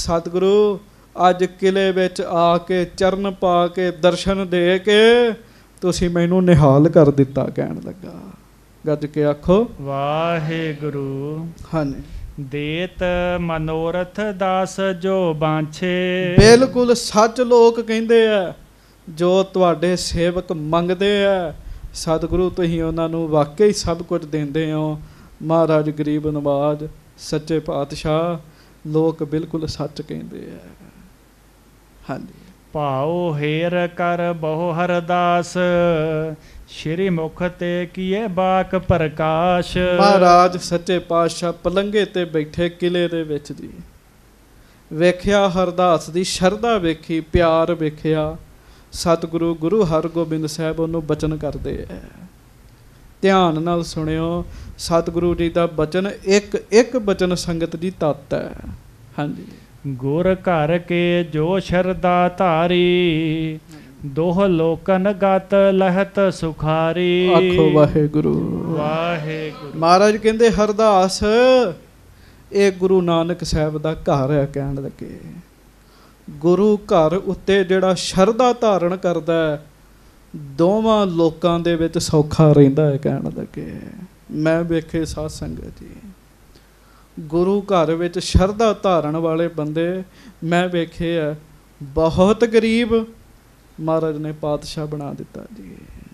सतगुरु अज किले विच आके चरण पा के दर्शन दे के ਤੁਸੀਂ ਮੈਨੂੰ ਨਿਹਾਲ ਕਰ ਦਿੱਤਾ। ਕਹਿਣ ਲੱਗਾ, ਗੱਜ ਕੇ ਆਖੋ ਵਾਹਿਗੁਰੂ। ਹਾਂਜੀ, ਦੇਤ ਮਨੋਰਥ ਦਾਸ ਜੋ ਬਾਂਛੇ। ਬਿਲਕੁਲ ਸੱਚ ਲੋਕ ਕਹਿੰਦੇ ਆ, ਜੋ ਤੁਹਾਡੇ ਸੇਵਕ ਮੰਗਦੇ ਆ ਸਤਿਗੁਰੂ ਤੁਸੀਂ ਉਹਨਾਂ ਨੂੰ ਵਾਕਈ ਸਭ ਕੁਝ ਦਿੰਦੇ ਹੋ। ਮਹਾਰਾਜ ਗਰੀਬ ਨਵਾਜ ਸੱਚੇ ਪਾਤਸ਼ਾਹ, ਲੋਕ ਬਿਲਕੁਲ ਸੱਚ ਕਹਿੰਦੇ ਆ। ਹਾਂਜੀ, ਭਾਉ ਹੇਰ ਕਰ ਬਹੁ ਹਰਦਾਸ, ਸ਼੍ਰੀ ਮੁਖ ਤੇ ਕੀਏ ਬਾਕ ਪ੍ਰਕਾਸ਼। ਮਹਾਰਾਜ ਸੱਚੇ ਪਾਤਸ਼ਾਹ ਪਲੰਘੇ ਤੇ ਬੈਠੇ ਕਿਲੇ ਦੇ ਵਿੱਚ ਜੀ, ਵੇਖਿਆ ਹਰਦਾਸ ਦੀ ਸ਼ਰਧਾ ਵੇਖੀ, ਪਿਆਰ ਵੇਖਿਆ। ਸਤਿਗੁਰੂ ਗੁਰੂ ਹਰਗੋਬਿੰਦ ਸਾਹਿਬ ਉਹਨੂੰ ਬਚਨ ਕਰਦੇ ਹੈ। ਧਿਆਨ ਨਾਲ ਸੁਣਿਓ, ਸਤਿਗੁਰੂ ਜੀ ਦਾ ਬਚਨ ਇੱਕ ਇੱਕ ਬਚਨ ਸੰਗਤ ਦੀ ਤੱਤ ਹੈ। ਹਾਂਜੀ, ਗੁਰ ਘਰ ਕੇ ਜੋ ਸ਼ਰਧਾ ਧਾਰੀ, ਦੋਹ ਲੋਕਨ ਗਤ ਲਹਤ ਸੁਖਾਰੀ। ਆਖੋ ਵਾਹਿਗੁਰੂ ਵਾਹਿਗੁਰੂ। ਮਹਾਰਾਜ ਕਹਿੰਦੇ ਹਰਦਾਸ ਇਹ ਗੁਰੂ ਨਾਨਕ ਸਾਹਿਬ ਦਾ ਘਰ ਹੈ। ਕਹਿਣ ਲੱਗੇ, ਗੁਰੂ ਘਰ ਉੱਤੇ ਜਿਹੜਾ ਸ਼ਰਧਾ ਧਾਰਨ ਕਰਦਾ ਦੋਵਾਂ ਲੋਕਾਂ ਦੇ ਵਿੱਚ ਸੌਖਾ ਰਹਿੰਦਾ ਹੈ। ਕਹਿਣ ਲੱਗੇ, ਮੈਂ ਵੇਖੇ ਸਾਧ ਸੰਗਤ ਜੀ, ਗੁਰੂ ਘਰ ਵਿੱਚ ਸ਼ਰਧਾ ਧਾਰਨ ਵਾਲੇ ਬੰਦੇ ਮੈਂ ਵੇਖੇ ਆ, ਬਹੁਤ ਗਰੀਬ ਮਹਾਰਾਜ ਨੇ ਪਾਤਸ਼ਾਹ ਬਣਾ ਦਿੱਤਾ ਜੀ।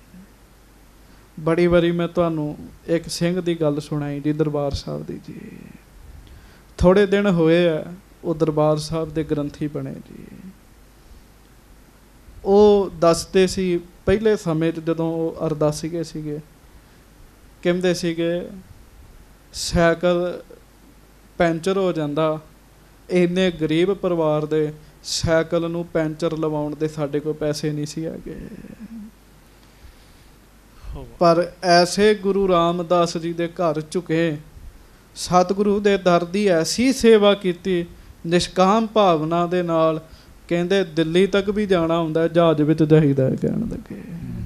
ਬੜੀ ਵਾਰੀ ਮੈਂ ਤੁਹਾਨੂੰ ਇੱਕ ਸਿੰਘ ਦੀ ਗੱਲ ਸੁਣਾਈ ਜੀ, ਦਰਬਾਰ ਸਾਹਿਬ ਦੀ ਜੀ। ਥੋੜ੍ਹੇ ਦਿਨ ਹੋਏ ਆ, ਉਹ ਦਰਬਾਰ ਸਾਹਿਬ ਦੇ ਗ੍ਰੰਥੀ ਬਣੇ ਜੀ। ਉਹ ਦੱਸਦੇ ਸੀ ਪਹਿਲੇ ਸਮੇਂ 'ਚ ਜਦੋਂ ਉਹ ਅਰਦਾਸੀਏ ਸੀਗੇ, ਕਹਿੰਦੇ ਸੀਗੇ ਸਾਈਕਲ ਪੈਂਚਰ ਹੋ ਜਾਂਦਾ, ਇੰਨੇ ਗਰੀਬ ਪਰਿਵਾਰ ਦੇ ਸਾਈਕਲ ਨੂੰ ਪੈਂਚਰ ਲਵਾਉਣ ਦੇ ਸਾਡੇ ਕੋਲ ਪੈਸੇ ਨਹੀਂ ਸੀ ਹੈਗੇ। ਪਰ ਐਸੇ ਗੁਰੂ ਰਾਮਦਾਸ ਜੀ ਦੇ ਘਰ ਝੁਕੇ, ਸਤਿਗੁਰੂ ਦੇ ਦਰ ਦੀ ਐਸੀ ਸੇਵਾ ਕੀਤੀ ਨਿਸ਼ਕਾਮ ਭਾਵਨਾ ਦੇ ਨਾਲ। ਕਹਿੰਦੇ ਦਿੱਲੀ ਤੱਕ ਵੀ ਜਾਣਾ ਹੁੰਦਾ ਜਹਾਜ਼ ਵਿੱਚ ਜਾਈਦਾ। ਕਹਿਣ ਲੱਗੇ,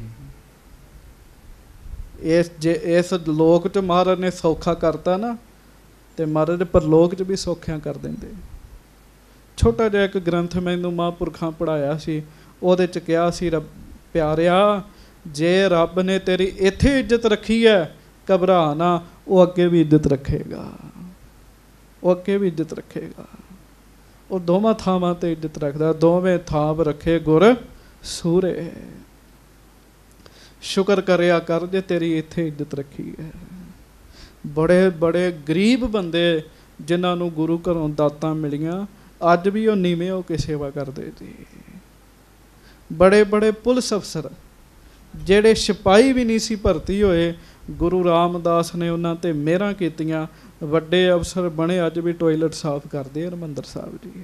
ਇਸ ਲੋਕ 'ਚ ਮਹਾਰਾਜ ਨੇ ਸੌਖਾ ਕਰਤਾ ਨਾ, ਤੇ ਮਹਾਰਾਜ ਪਰਲੋਕ 'ਚ ਵੀ ਸੌਖਿਆਂ ਕਰ ਦਿੰਦੇ। ਛੋਟਾ ਜਿਹਾ ਇੱਕ ਗ੍ਰੰਥ ਮੈਨੂੰ ਮਹਾਂਪੁਰਖਾਂ ਪੜ੍ਹਾਇਆ ਸੀ, ਉਹਦੇ 'ਚ ਕਿਹਾ ਸੀ, ਪਿਆਰਿਆ ਜੇ ਰੱਬ ਨੇ ਤੇਰੀ ਇੱਥੇ ਇੱਜ਼ਤ ਰੱਖੀ ਹੈ ਘਬਰਾ ਨਾ, ਉਹ ਅੱਗੇ ਵੀ ਇੱਜ਼ਤ ਰੱਖੇਗਾ। ਉਹ ਅੱਗੇ ਵੀ ਇੱਜ਼ਤ ਰੱਖੇਗਾ। ਉਹ ਦੋਵਾਂ ਥਾਵਾਂ ਤੇ ਇੱਜ਼ਤ ਰੱਖਦਾ। ਦੋਵੇਂ ਥਾਂ ਰੱਖੇ ਗੁਰ ਸੂਰੇ। ਸ਼ੁਕਰ ਕਰਿਆ ਕਰ ਜੇ ਤੇਰੀ ਇੱਥੇ ਇੱਜ਼ਤ ਰੱਖੀ ਹੈ। ਬੜੇ ਬੜੇ ਗਰੀਬ ਬੰਦੇ ਜਿਨ੍ਹਾਂ ਨੂੰ ਗੁਰੂ ਘਰੋਂ ਦਾਤਾਂ ਮਿਲੀਆਂ, ਅੱਜ ਵੀ ਉਹ ਨੀਵੇਂ ਹੋ ਕੇ ਸੇਵਾ ਕਰਦੇ ਜੀ। ਬੜੇ ਬੜੇ ਪੁਲਿਸ ਅਫਸਰ ਜਿਹੜੇ ਸਿਪਾਹੀ ਵੀ ਨਹੀਂ ਸੀ ਭਰਤੀ ਹੋਏ, ਗੁਰੂ ਰਾਮਦਾਸ ਨੇ ਉਹਨਾਂ 'ਤੇ ਮਿਹਰਾਂ ਕੀਤੀਆਂ, ਵੱਡੇ ਅਫਸਰ ਬਣੇ, ਅੱਜ ਵੀ ਟੋਇਲਟ ਸਾਫ਼ ਕਰਦੇ ਹਰਿਮੰਦਰ ਸਾਹਿਬ ਜੀ।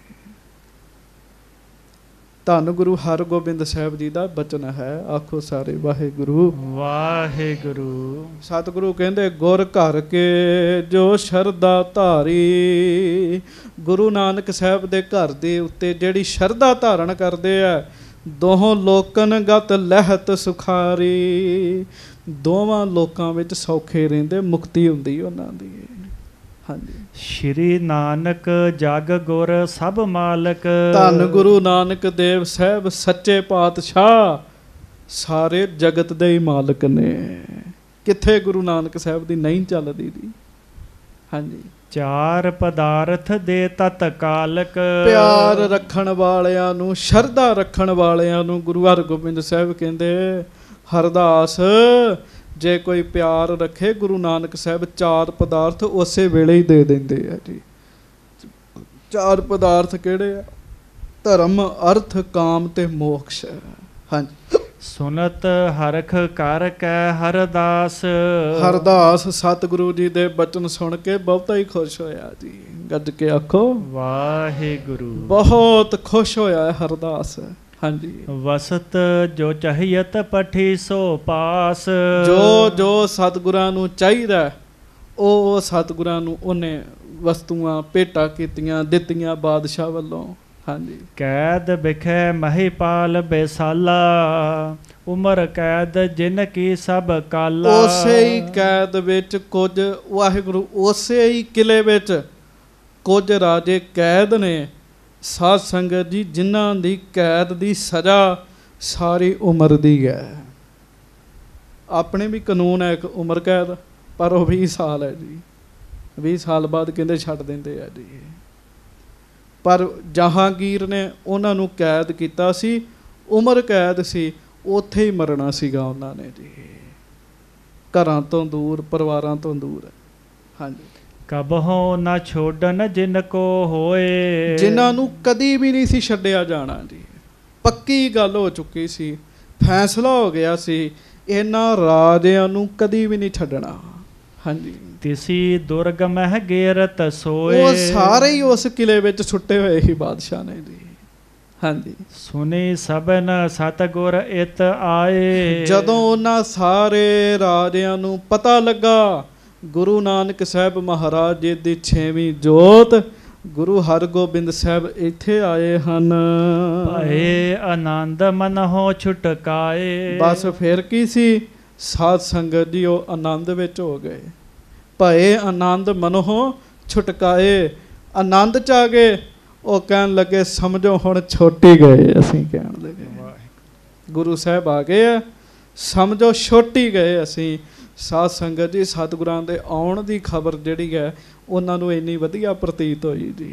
ਧੰਨ ਗੁਰੂ ਹਰਗੋਬਿੰਦ ਸਾਹਿਬ ਜੀ ਦਾ ਬਚਨ ਹੈ। ਆਖੋ ਸਾਰੇ ਵਾਹਿਗੁਰੂ ਵਾਹਿਗੁਰੂ। ਸਤਿਗੁਰੂ ਕਹਿੰਦੇ ਗੁਰ ਘਰ ਕੇ ਜੋ ਸ਼ਰਧਾ ਧਾਰੀ। ਗੁਰੂ ਨਾਨਕ ਸਾਹਿਬ ਦੇ ਘਰ ਦੇ ਉੱਤੇ ਜਿਹੜੀ ਸ਼ਰਧਾ ਧਾਰਨ ਕਰਦੇ ਆ, ਦੋਹਾਂ ਲੋਕਨ ਗਤ ਲਹਿਤ ਸੁਖਾਰੀ। ਦੋਵਾਂ ਲੋਕਾਂ ਵਿੱਚ ਸੌਖੇ ਰਹਿੰਦੇ, ਮੁਕਤੀ ਹੁੰਦੀ ਉਹਨਾਂ ਦੀ। ਹਾਂਜੀ, ਸ਼੍ਰੀ ਨਾਨਕ ਜਗ ਗੁਰ ਸਭ ਮਾਲਕ। ਧੰਨ ਗੁਰੂ ਨਾਨਕ ਦੇਵ ਸਾਹਿਬ ਸੱਚੇ ਪਾਤਸ਼ਾਹ ਸਾਰੇ ਜਗਤ ਦੇ ਹੀ ਮਾਲਕ ਨੇ। ਕਿੱਥੇ ਗੁਰੂ ਨਾਨਕ ਸਾਹਿਬ ਦੀ ਨਹੀਂ ਚੱਲਦੀ ਜੀ। ਹਾਂਜੀ, ਚਾਰ ਪਦਾਰਥ ਦੇ ਤਤ ਕਾਲਕ। ਪਿਆਰ ਰੱਖਣ ਵਾਲਿਆਂ ਨੂੰ, ਸ਼ਰਧਾ ਰੱਖਣ ਵਾਲਿਆਂ ਨੂੰ ਗੁਰੂ ਹਰਗੋਬਿੰਦ ਸਾਹਿਬ ਕਹਿੰਦੇ ਹਰਦਾਸ ਜੇ ਕੋਈ ਪਿਆਰ ਰੱਖੇ, ਗੁਰੂ ਨਾਨਕ ਸਾਹਿਬ ਚਾਰ ਪਦਾਰਥ ਉਸੇ ਵੇਲੇ ਹੀ ਦੇ ਦਿੰਦੇ ਆ ਜੀ। ਚਾਰ ਪਦਾਰਥ ਕਿਹੜੇ ਆ? ਧਰਮ, ਅਰਥ, ਕਾਮ ਤੇ ਮੋਕਸ਼। ਹਾਂਜੀ, ਸੁਨਤ ਹਰਖ ਕਰ ਕੈ ਹਰਦਾਸ। ਹਰਦਾਸ ਸਤਿਗੁਰੂ ਜੀ ਦੇ ਬਚਨ ਸੁਣ ਕੇ ਬਹੁਤਾ ਹੀ ਖੁਸ਼ ਹੋਇਆ ਜੀ। ਗੱਜ ਕੇ ਆਖੋ ਵਾਹਿਗੁਰੂ। ਬਹੁਤ ਖੁਸ਼ ਹੋਇਆ ਹਰਦਾਸ। ਹਾਂਜੀ, ਵਸਤ ਜੋ ਚਾਹੀਤ ਪਠੀ ਸੋ ਪਾਸ। ਜੋ ਜੋ ਸਤਿਗੁਰਾਂ ਨੂੰ ਚਾਹੀਦਾ ਉਹ ਸਤਿਗੁਰਾਂ ਨੂੰ ਉਹਨੇ ਵਸਤੂਆਂ ਭੇਟਾ ਕੀਤੀਆਂ, ਦਿੱਤੀਆਂ ਬਾਦਸ਼ਾਹ ਵੱਲੋਂ। ਹਾਂਜੀ, ਕੈਦ ਬਿਖੈ ਮਹੀਪਾਲ ਬੇਸਾਲਾ। ਉਮਰ ਕੈਦ ਜਿਨ ਕੀ ਸਭ ਕਾਲਾ। ਉਸੇ ਹੀ ਕੈਦ ਵਿੱਚ ਕੁਝ ਵਾਹਿਗੁਰੂ, ਉਸੇ ਹੀ ਕਿਲੇ ਵਿੱਚ ਕੁਝ ਰਾਜੇ ਕੈਦ ਨੇ ਸਾਧ ਸੰਗਤ ਜੀ, ਜਿਨ੍ਹਾਂ ਦੀ ਕੈਦ ਦੀ ਸਜ਼ਾ ਸਾਰੀ ਉਮਰ ਦੀ ਹੈ। ਆਪਣੇ ਵੀ ਕਾਨੂੰਨ है एक उम्र कैद, पर वो 20 साल है जी। 20 साल बाद कहते छड्ड दिंदे आ जी। पर जहांगीर ने उन्हां नूं कैद कीता सी, उम्र कैद सी, उत्थे ही मरना सीगा उन्हां ने जी। घरां तो दूर, परिवारां तो दूर। हाँ जी। कबहो न छोड़न जिनको होए, जिन्हां नूं कदी भी नहीं सी छड्डिया जाना जी। पक्की गल हो चुकी सी, फैसला हो गया सी, इन्हां राजियां नूं कदी भी नहीं छड्डना। हाँ जी। तिसी दुर्ग मह गेरत सोए, वो सारे ही उस किले विच छुट्टे हुए ही बादशाह ने जी। हाँ जी। सुनी सबन सतगुर इत आए, जदों उन्हां सारे राजियां नूं पता लगा गुरु नानक साहब महाराज जी दी 6वीं जोत गुरु हरगोबिंद साहब इत्थे आए हन, भए आनंद मन हो छुटकाए। बस फिर की सी, साध संगत जी वो आनंद विच हो गए। भए आनंद मन हो छुटकाए, आनंद च आ गए। वो कहन लगे समझो हुण छुट ही गए। असीं कहण लगे गुरु साहब आ गए है, समझो छुट ही गए असीं। साध संगत जी सतगुरां दे आउण दी खबर जिहड़ी है उन्हां नूं इन्नी वधिया प्रतीत होई जी।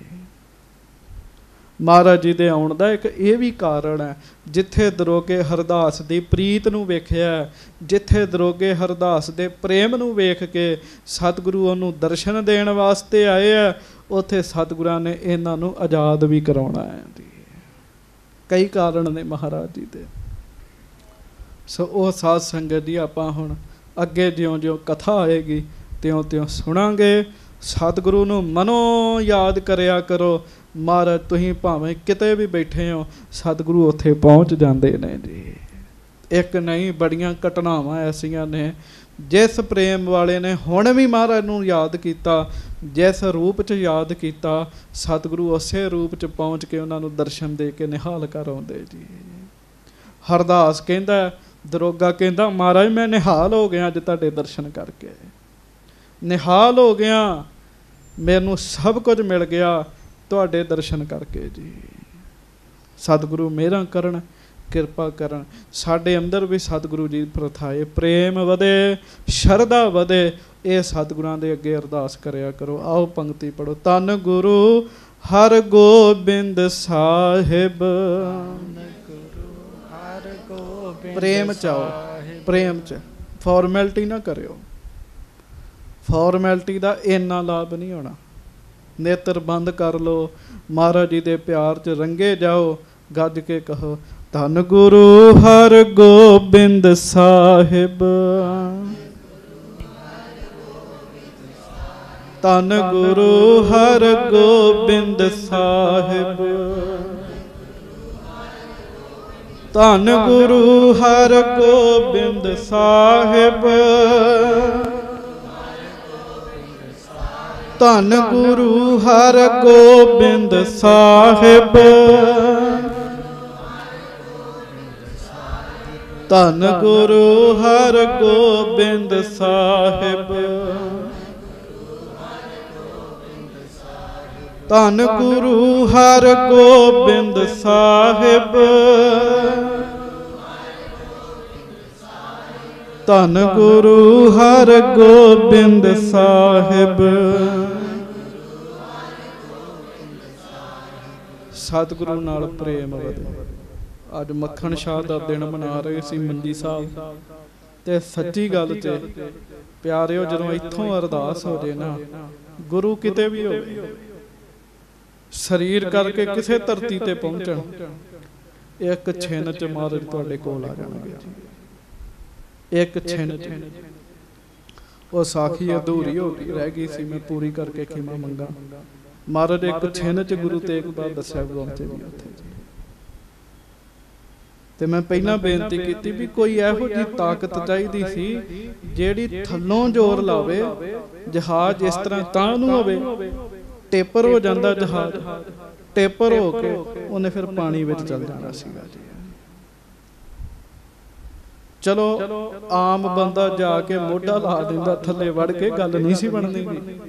महाराज जी दे आउण दा एक ये भी कारण है, जिथे दरोगे हरदास दी प्रीत नूं वेखिया, जिथे दरोगे हरदास दे प्रेम नूं वेख के सतगुरु उहनूं दर्शन देण वास्ते आए है, उत्थे सतगुरां ने इन्हां नूं आज़ाद भी कराउणा है जी। कई कारण ने महाराज जी दे। सो वो साध संगत जी आपां हुण अगे ज्यों ज्यों कथा आएगी त्यों त्यों सुनांगे। सतगुरु नूं मनों याद करिया करो। महाराज तुसीं भावें किते भी बैठे हो, सतगुरु उत्थे पहुँच जाते ने जी। एक नहीं बड़ियां घटनावां ऐसियां ने, जिस प्रेम वाले ने हुण भी महाराज नूं याद किया, जिस रूप च याद किया, सतगुरु उसे रूप च पहुँच के उन्हां नूं दर्शन दे के निहाल कर आउंदे जी। हरदास कहंदा, दरोगा कहंदा महाराज मैं निहाल हो गया अज तुहाडे दर्शन करके, निहाल हो गया, मैनूं सब कुछ मिल गया तुहाडे दर्शन करके जी। सतगुरु मेहरां करन, किरपा करन। साडे अंदर भी सतगुरु जी प्रथाए प्रेम वधे, शरधा वधे, ये सतगुरां दे अगे अरदास करया करो। आओ पंक्ति पढ़ो। धन गुरु हरगोबिंद साहिब, प्रेम चाओ, प्रेम च फॉर्मैलिटी ना करियो। फॉर्मैलिटी का इन्ना लाभ नहीं होना। नेत्र बंद कर लो, महाराज जी दे प्यार च रंगे जाओ, गज के कहो धन गुरु हरगोबिंद साहिब, धन गुरु हरगोबिंद साहिब, धन गुरु हरगोबिंद साहिब, धन गुरु हरगोबिंद साहिब, धन गुरु हरगोबिंद साहिब, धन गुरु हरगोबिंद साहिब, धन गुरु हरगोबिंद साहिब। सतगुरु नाल प्रेम वधे। अज मक्खण शाह दा दिन मना रहे सी मंजी साहब, ते सच्ची गल च प्यारिओ जदों इत्थों अरदास हो जाए ना, गुरु किते भी होवे, शरीर करके किसे धरती ते पहुंचण, एक छिन च महाराज तुहाडे कोल आ जाणगे। एक छिन च वो साखी अधूरी हो गई रह गई सी, मैं पूरी करके खिमा मंगा। महाराज एक छिन च गुरु तेग बहादुर साहब पहुंचे जी उत्थे जी। ते मैं पहला बेनती की भी कोई इहो जी ताकत चाहिदी सी जिहड़ी थल्लों जोर लावे, जहाज इस तरह तां नूं होवे, टेपर हो जाता जहाज, टेपर हो के उन्हें फिर पानी विच चल जाना सीगा जी। चलो आम बंदा जाके मोढा ला दिंदा थल्ले वड़ के, गल नहीं सी बनदी।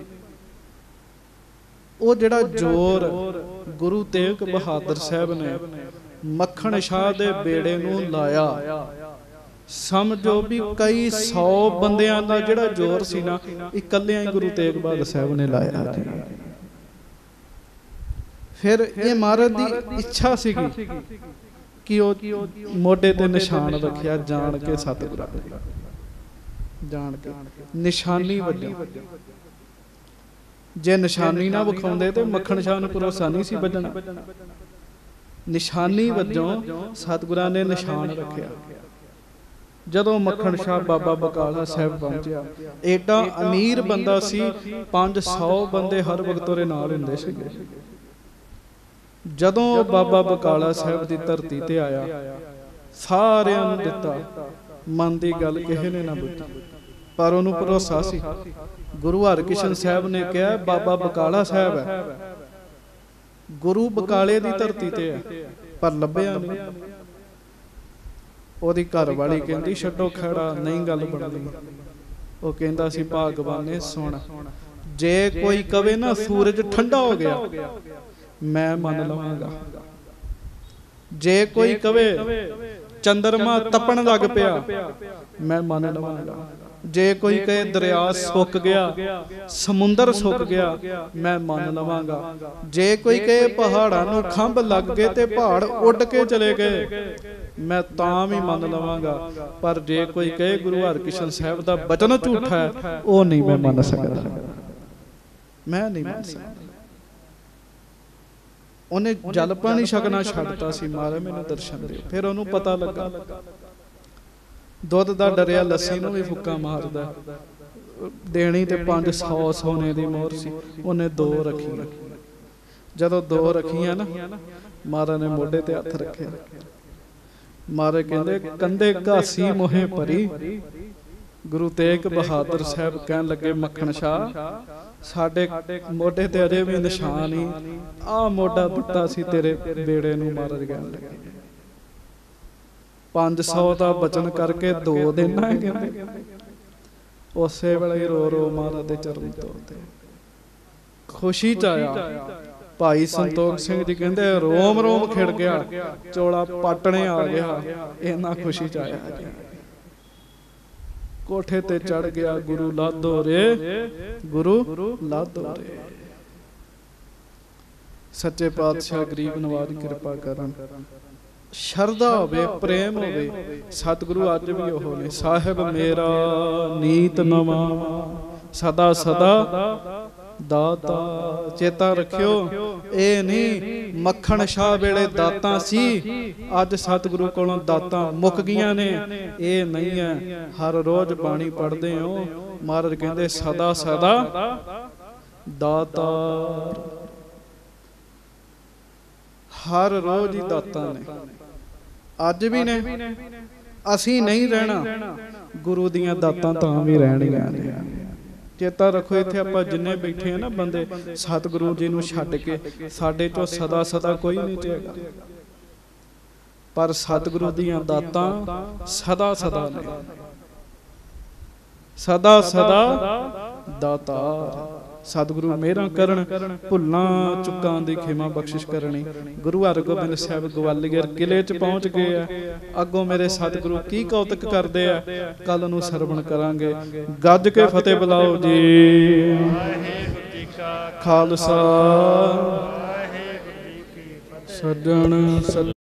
वो जिहड़ा जोर गुरु तेग बहादुर साहब ने मक्खण शाह दे बेड़े नूं लाया, समझो भी कई 100 बंदियां दा जिहड़ा जोर सी ना इकल्लियां ही गुरु तेग बहादुर साहब ने लाया जी। फिर ये महाराज दी इच्छा सीगी कि वो मोढे ते निशान रखिया जान के सतगुरां ने, जान के निशानी वड्डी। जे निशानी ना विखाउंदे ते मक्खण शाह नूं भरोसा नहीं सी बजना। निशानी वजों सतगुरां ने निशान रखिया। जदों मक्खण शाह बाबा बकाला साहब पहुंचा, एडा अमीर बंदा सी, 500 बंदे हर वक्त उहदे नाल हुंदे सीगे। जदों बाबा बकाला साहब दी धरती ते आया, सारियां नूं दिता, मन दी गल किसे ने ना बुझी, पर उहनूं भरोसा सी। गुरु हरकृष्ण साहब ने कहा बाबा बकाला साहब है, गुरु बकाले दी धरती ते है, पर लभ्या नहीं। ओदी घर वाली कहंदी छड्डो खड़ा, नहीं गल बनदी। वो कहंदा सी भागवाने सुन, जे कोई कवे ना सूरज ठंडा हो गया मैं मन लवांगा, जे कोई कवे चंद्रमा तपन लग पिया मैं मन लवांगा, जे कोई कहे दरिया सुक गया, समुंदर सुक गया मैं मन लवांगा, जे कोई कहे पहाड़ां नूं खंभ लग गए ते पहाड़ उड़ के चले गए मैं तां भी मन लवांगा, पर जे कोई कहे गुरु हरकृष्ण साहब दा बचन झूठा है वो नहीं मैं मन सकदा, मैं नहीं मन सकदा। उन्हें जल पानी छकना छड्डता सी, महाराज मैनूं दर्शन दे। फिर उहनूं पता लगा दुध दा डरिया लस्सी नूं भी फुक्का मारदा, देनी ते 500 सोने दी मोहर सी, उन्हें 2 रखियां। जदों 2 रखियां ना, महाराज ने मोढे ते हथ रखे। महाराज कहंदे कंधे घासी मोहे भरी। गुरु तेग बहादुर साहब कहन लगे मक्खण शाह साडे मोढे ते अजे भी निशान ही, आ मोढा दिता सी तेरे बेड़े नूं। महाराज कहन लगे 500 दा बचन करके 2 देना है कहंदे। उसे वेले रो रो महाराज दे चरण तोड़ते, खुशी च आया। भाई संतोख सिंह जी कहंदे रोम रोम खिड़ गया, चोला पाटने आ गया, इन्ना खुशी च आया। कोठे ते चढ़ गया, गुरु लादो रे, गुरु लादो रे। सच्चे पातशाह गरीब नवाज कृपा करन, शरदा होवे, प्रेम होवे। सतगुरु अज भी ओह ने, साहिब मेरा नीत नवा सदा सदा दाता। चेता रखियो ए नहीं मक्खण शाह वेले दाता सी, अज सतगुरु कोलों दाता मुक गईयां ने, ए नहीं है। हर रोज बाणी पढ़दे हो, महाराज कहंदे सदा सदा दाता, हर रोज ही दाता ने, अज भी ने। असी नहीं रहना, गुरु दियां दातां तां भी रहणीआं ने। चेता रखो इत्थे आपां जिन्ने बैठे हैं ना बंदे, सतगुरु जी नूं छड्ड के साडे चों सदा सदा कोई नहीं चेगा, पर सतगुरु दियां दातां सदा सदा ने, सदा सदा दाता। सतगुरु मेहरां करन, भुल्लां चुक्कां दी खिमा बख्शिश करनी। गुरु हरगोबिंद साहब ग्वालियर किले च पहुंच गए आ। अगों मेरे सतगुरु की कौतक करदे आ, कल नूं सरवण करांगे। गज के फतेह बुलाओ जी। खालसा सज्जण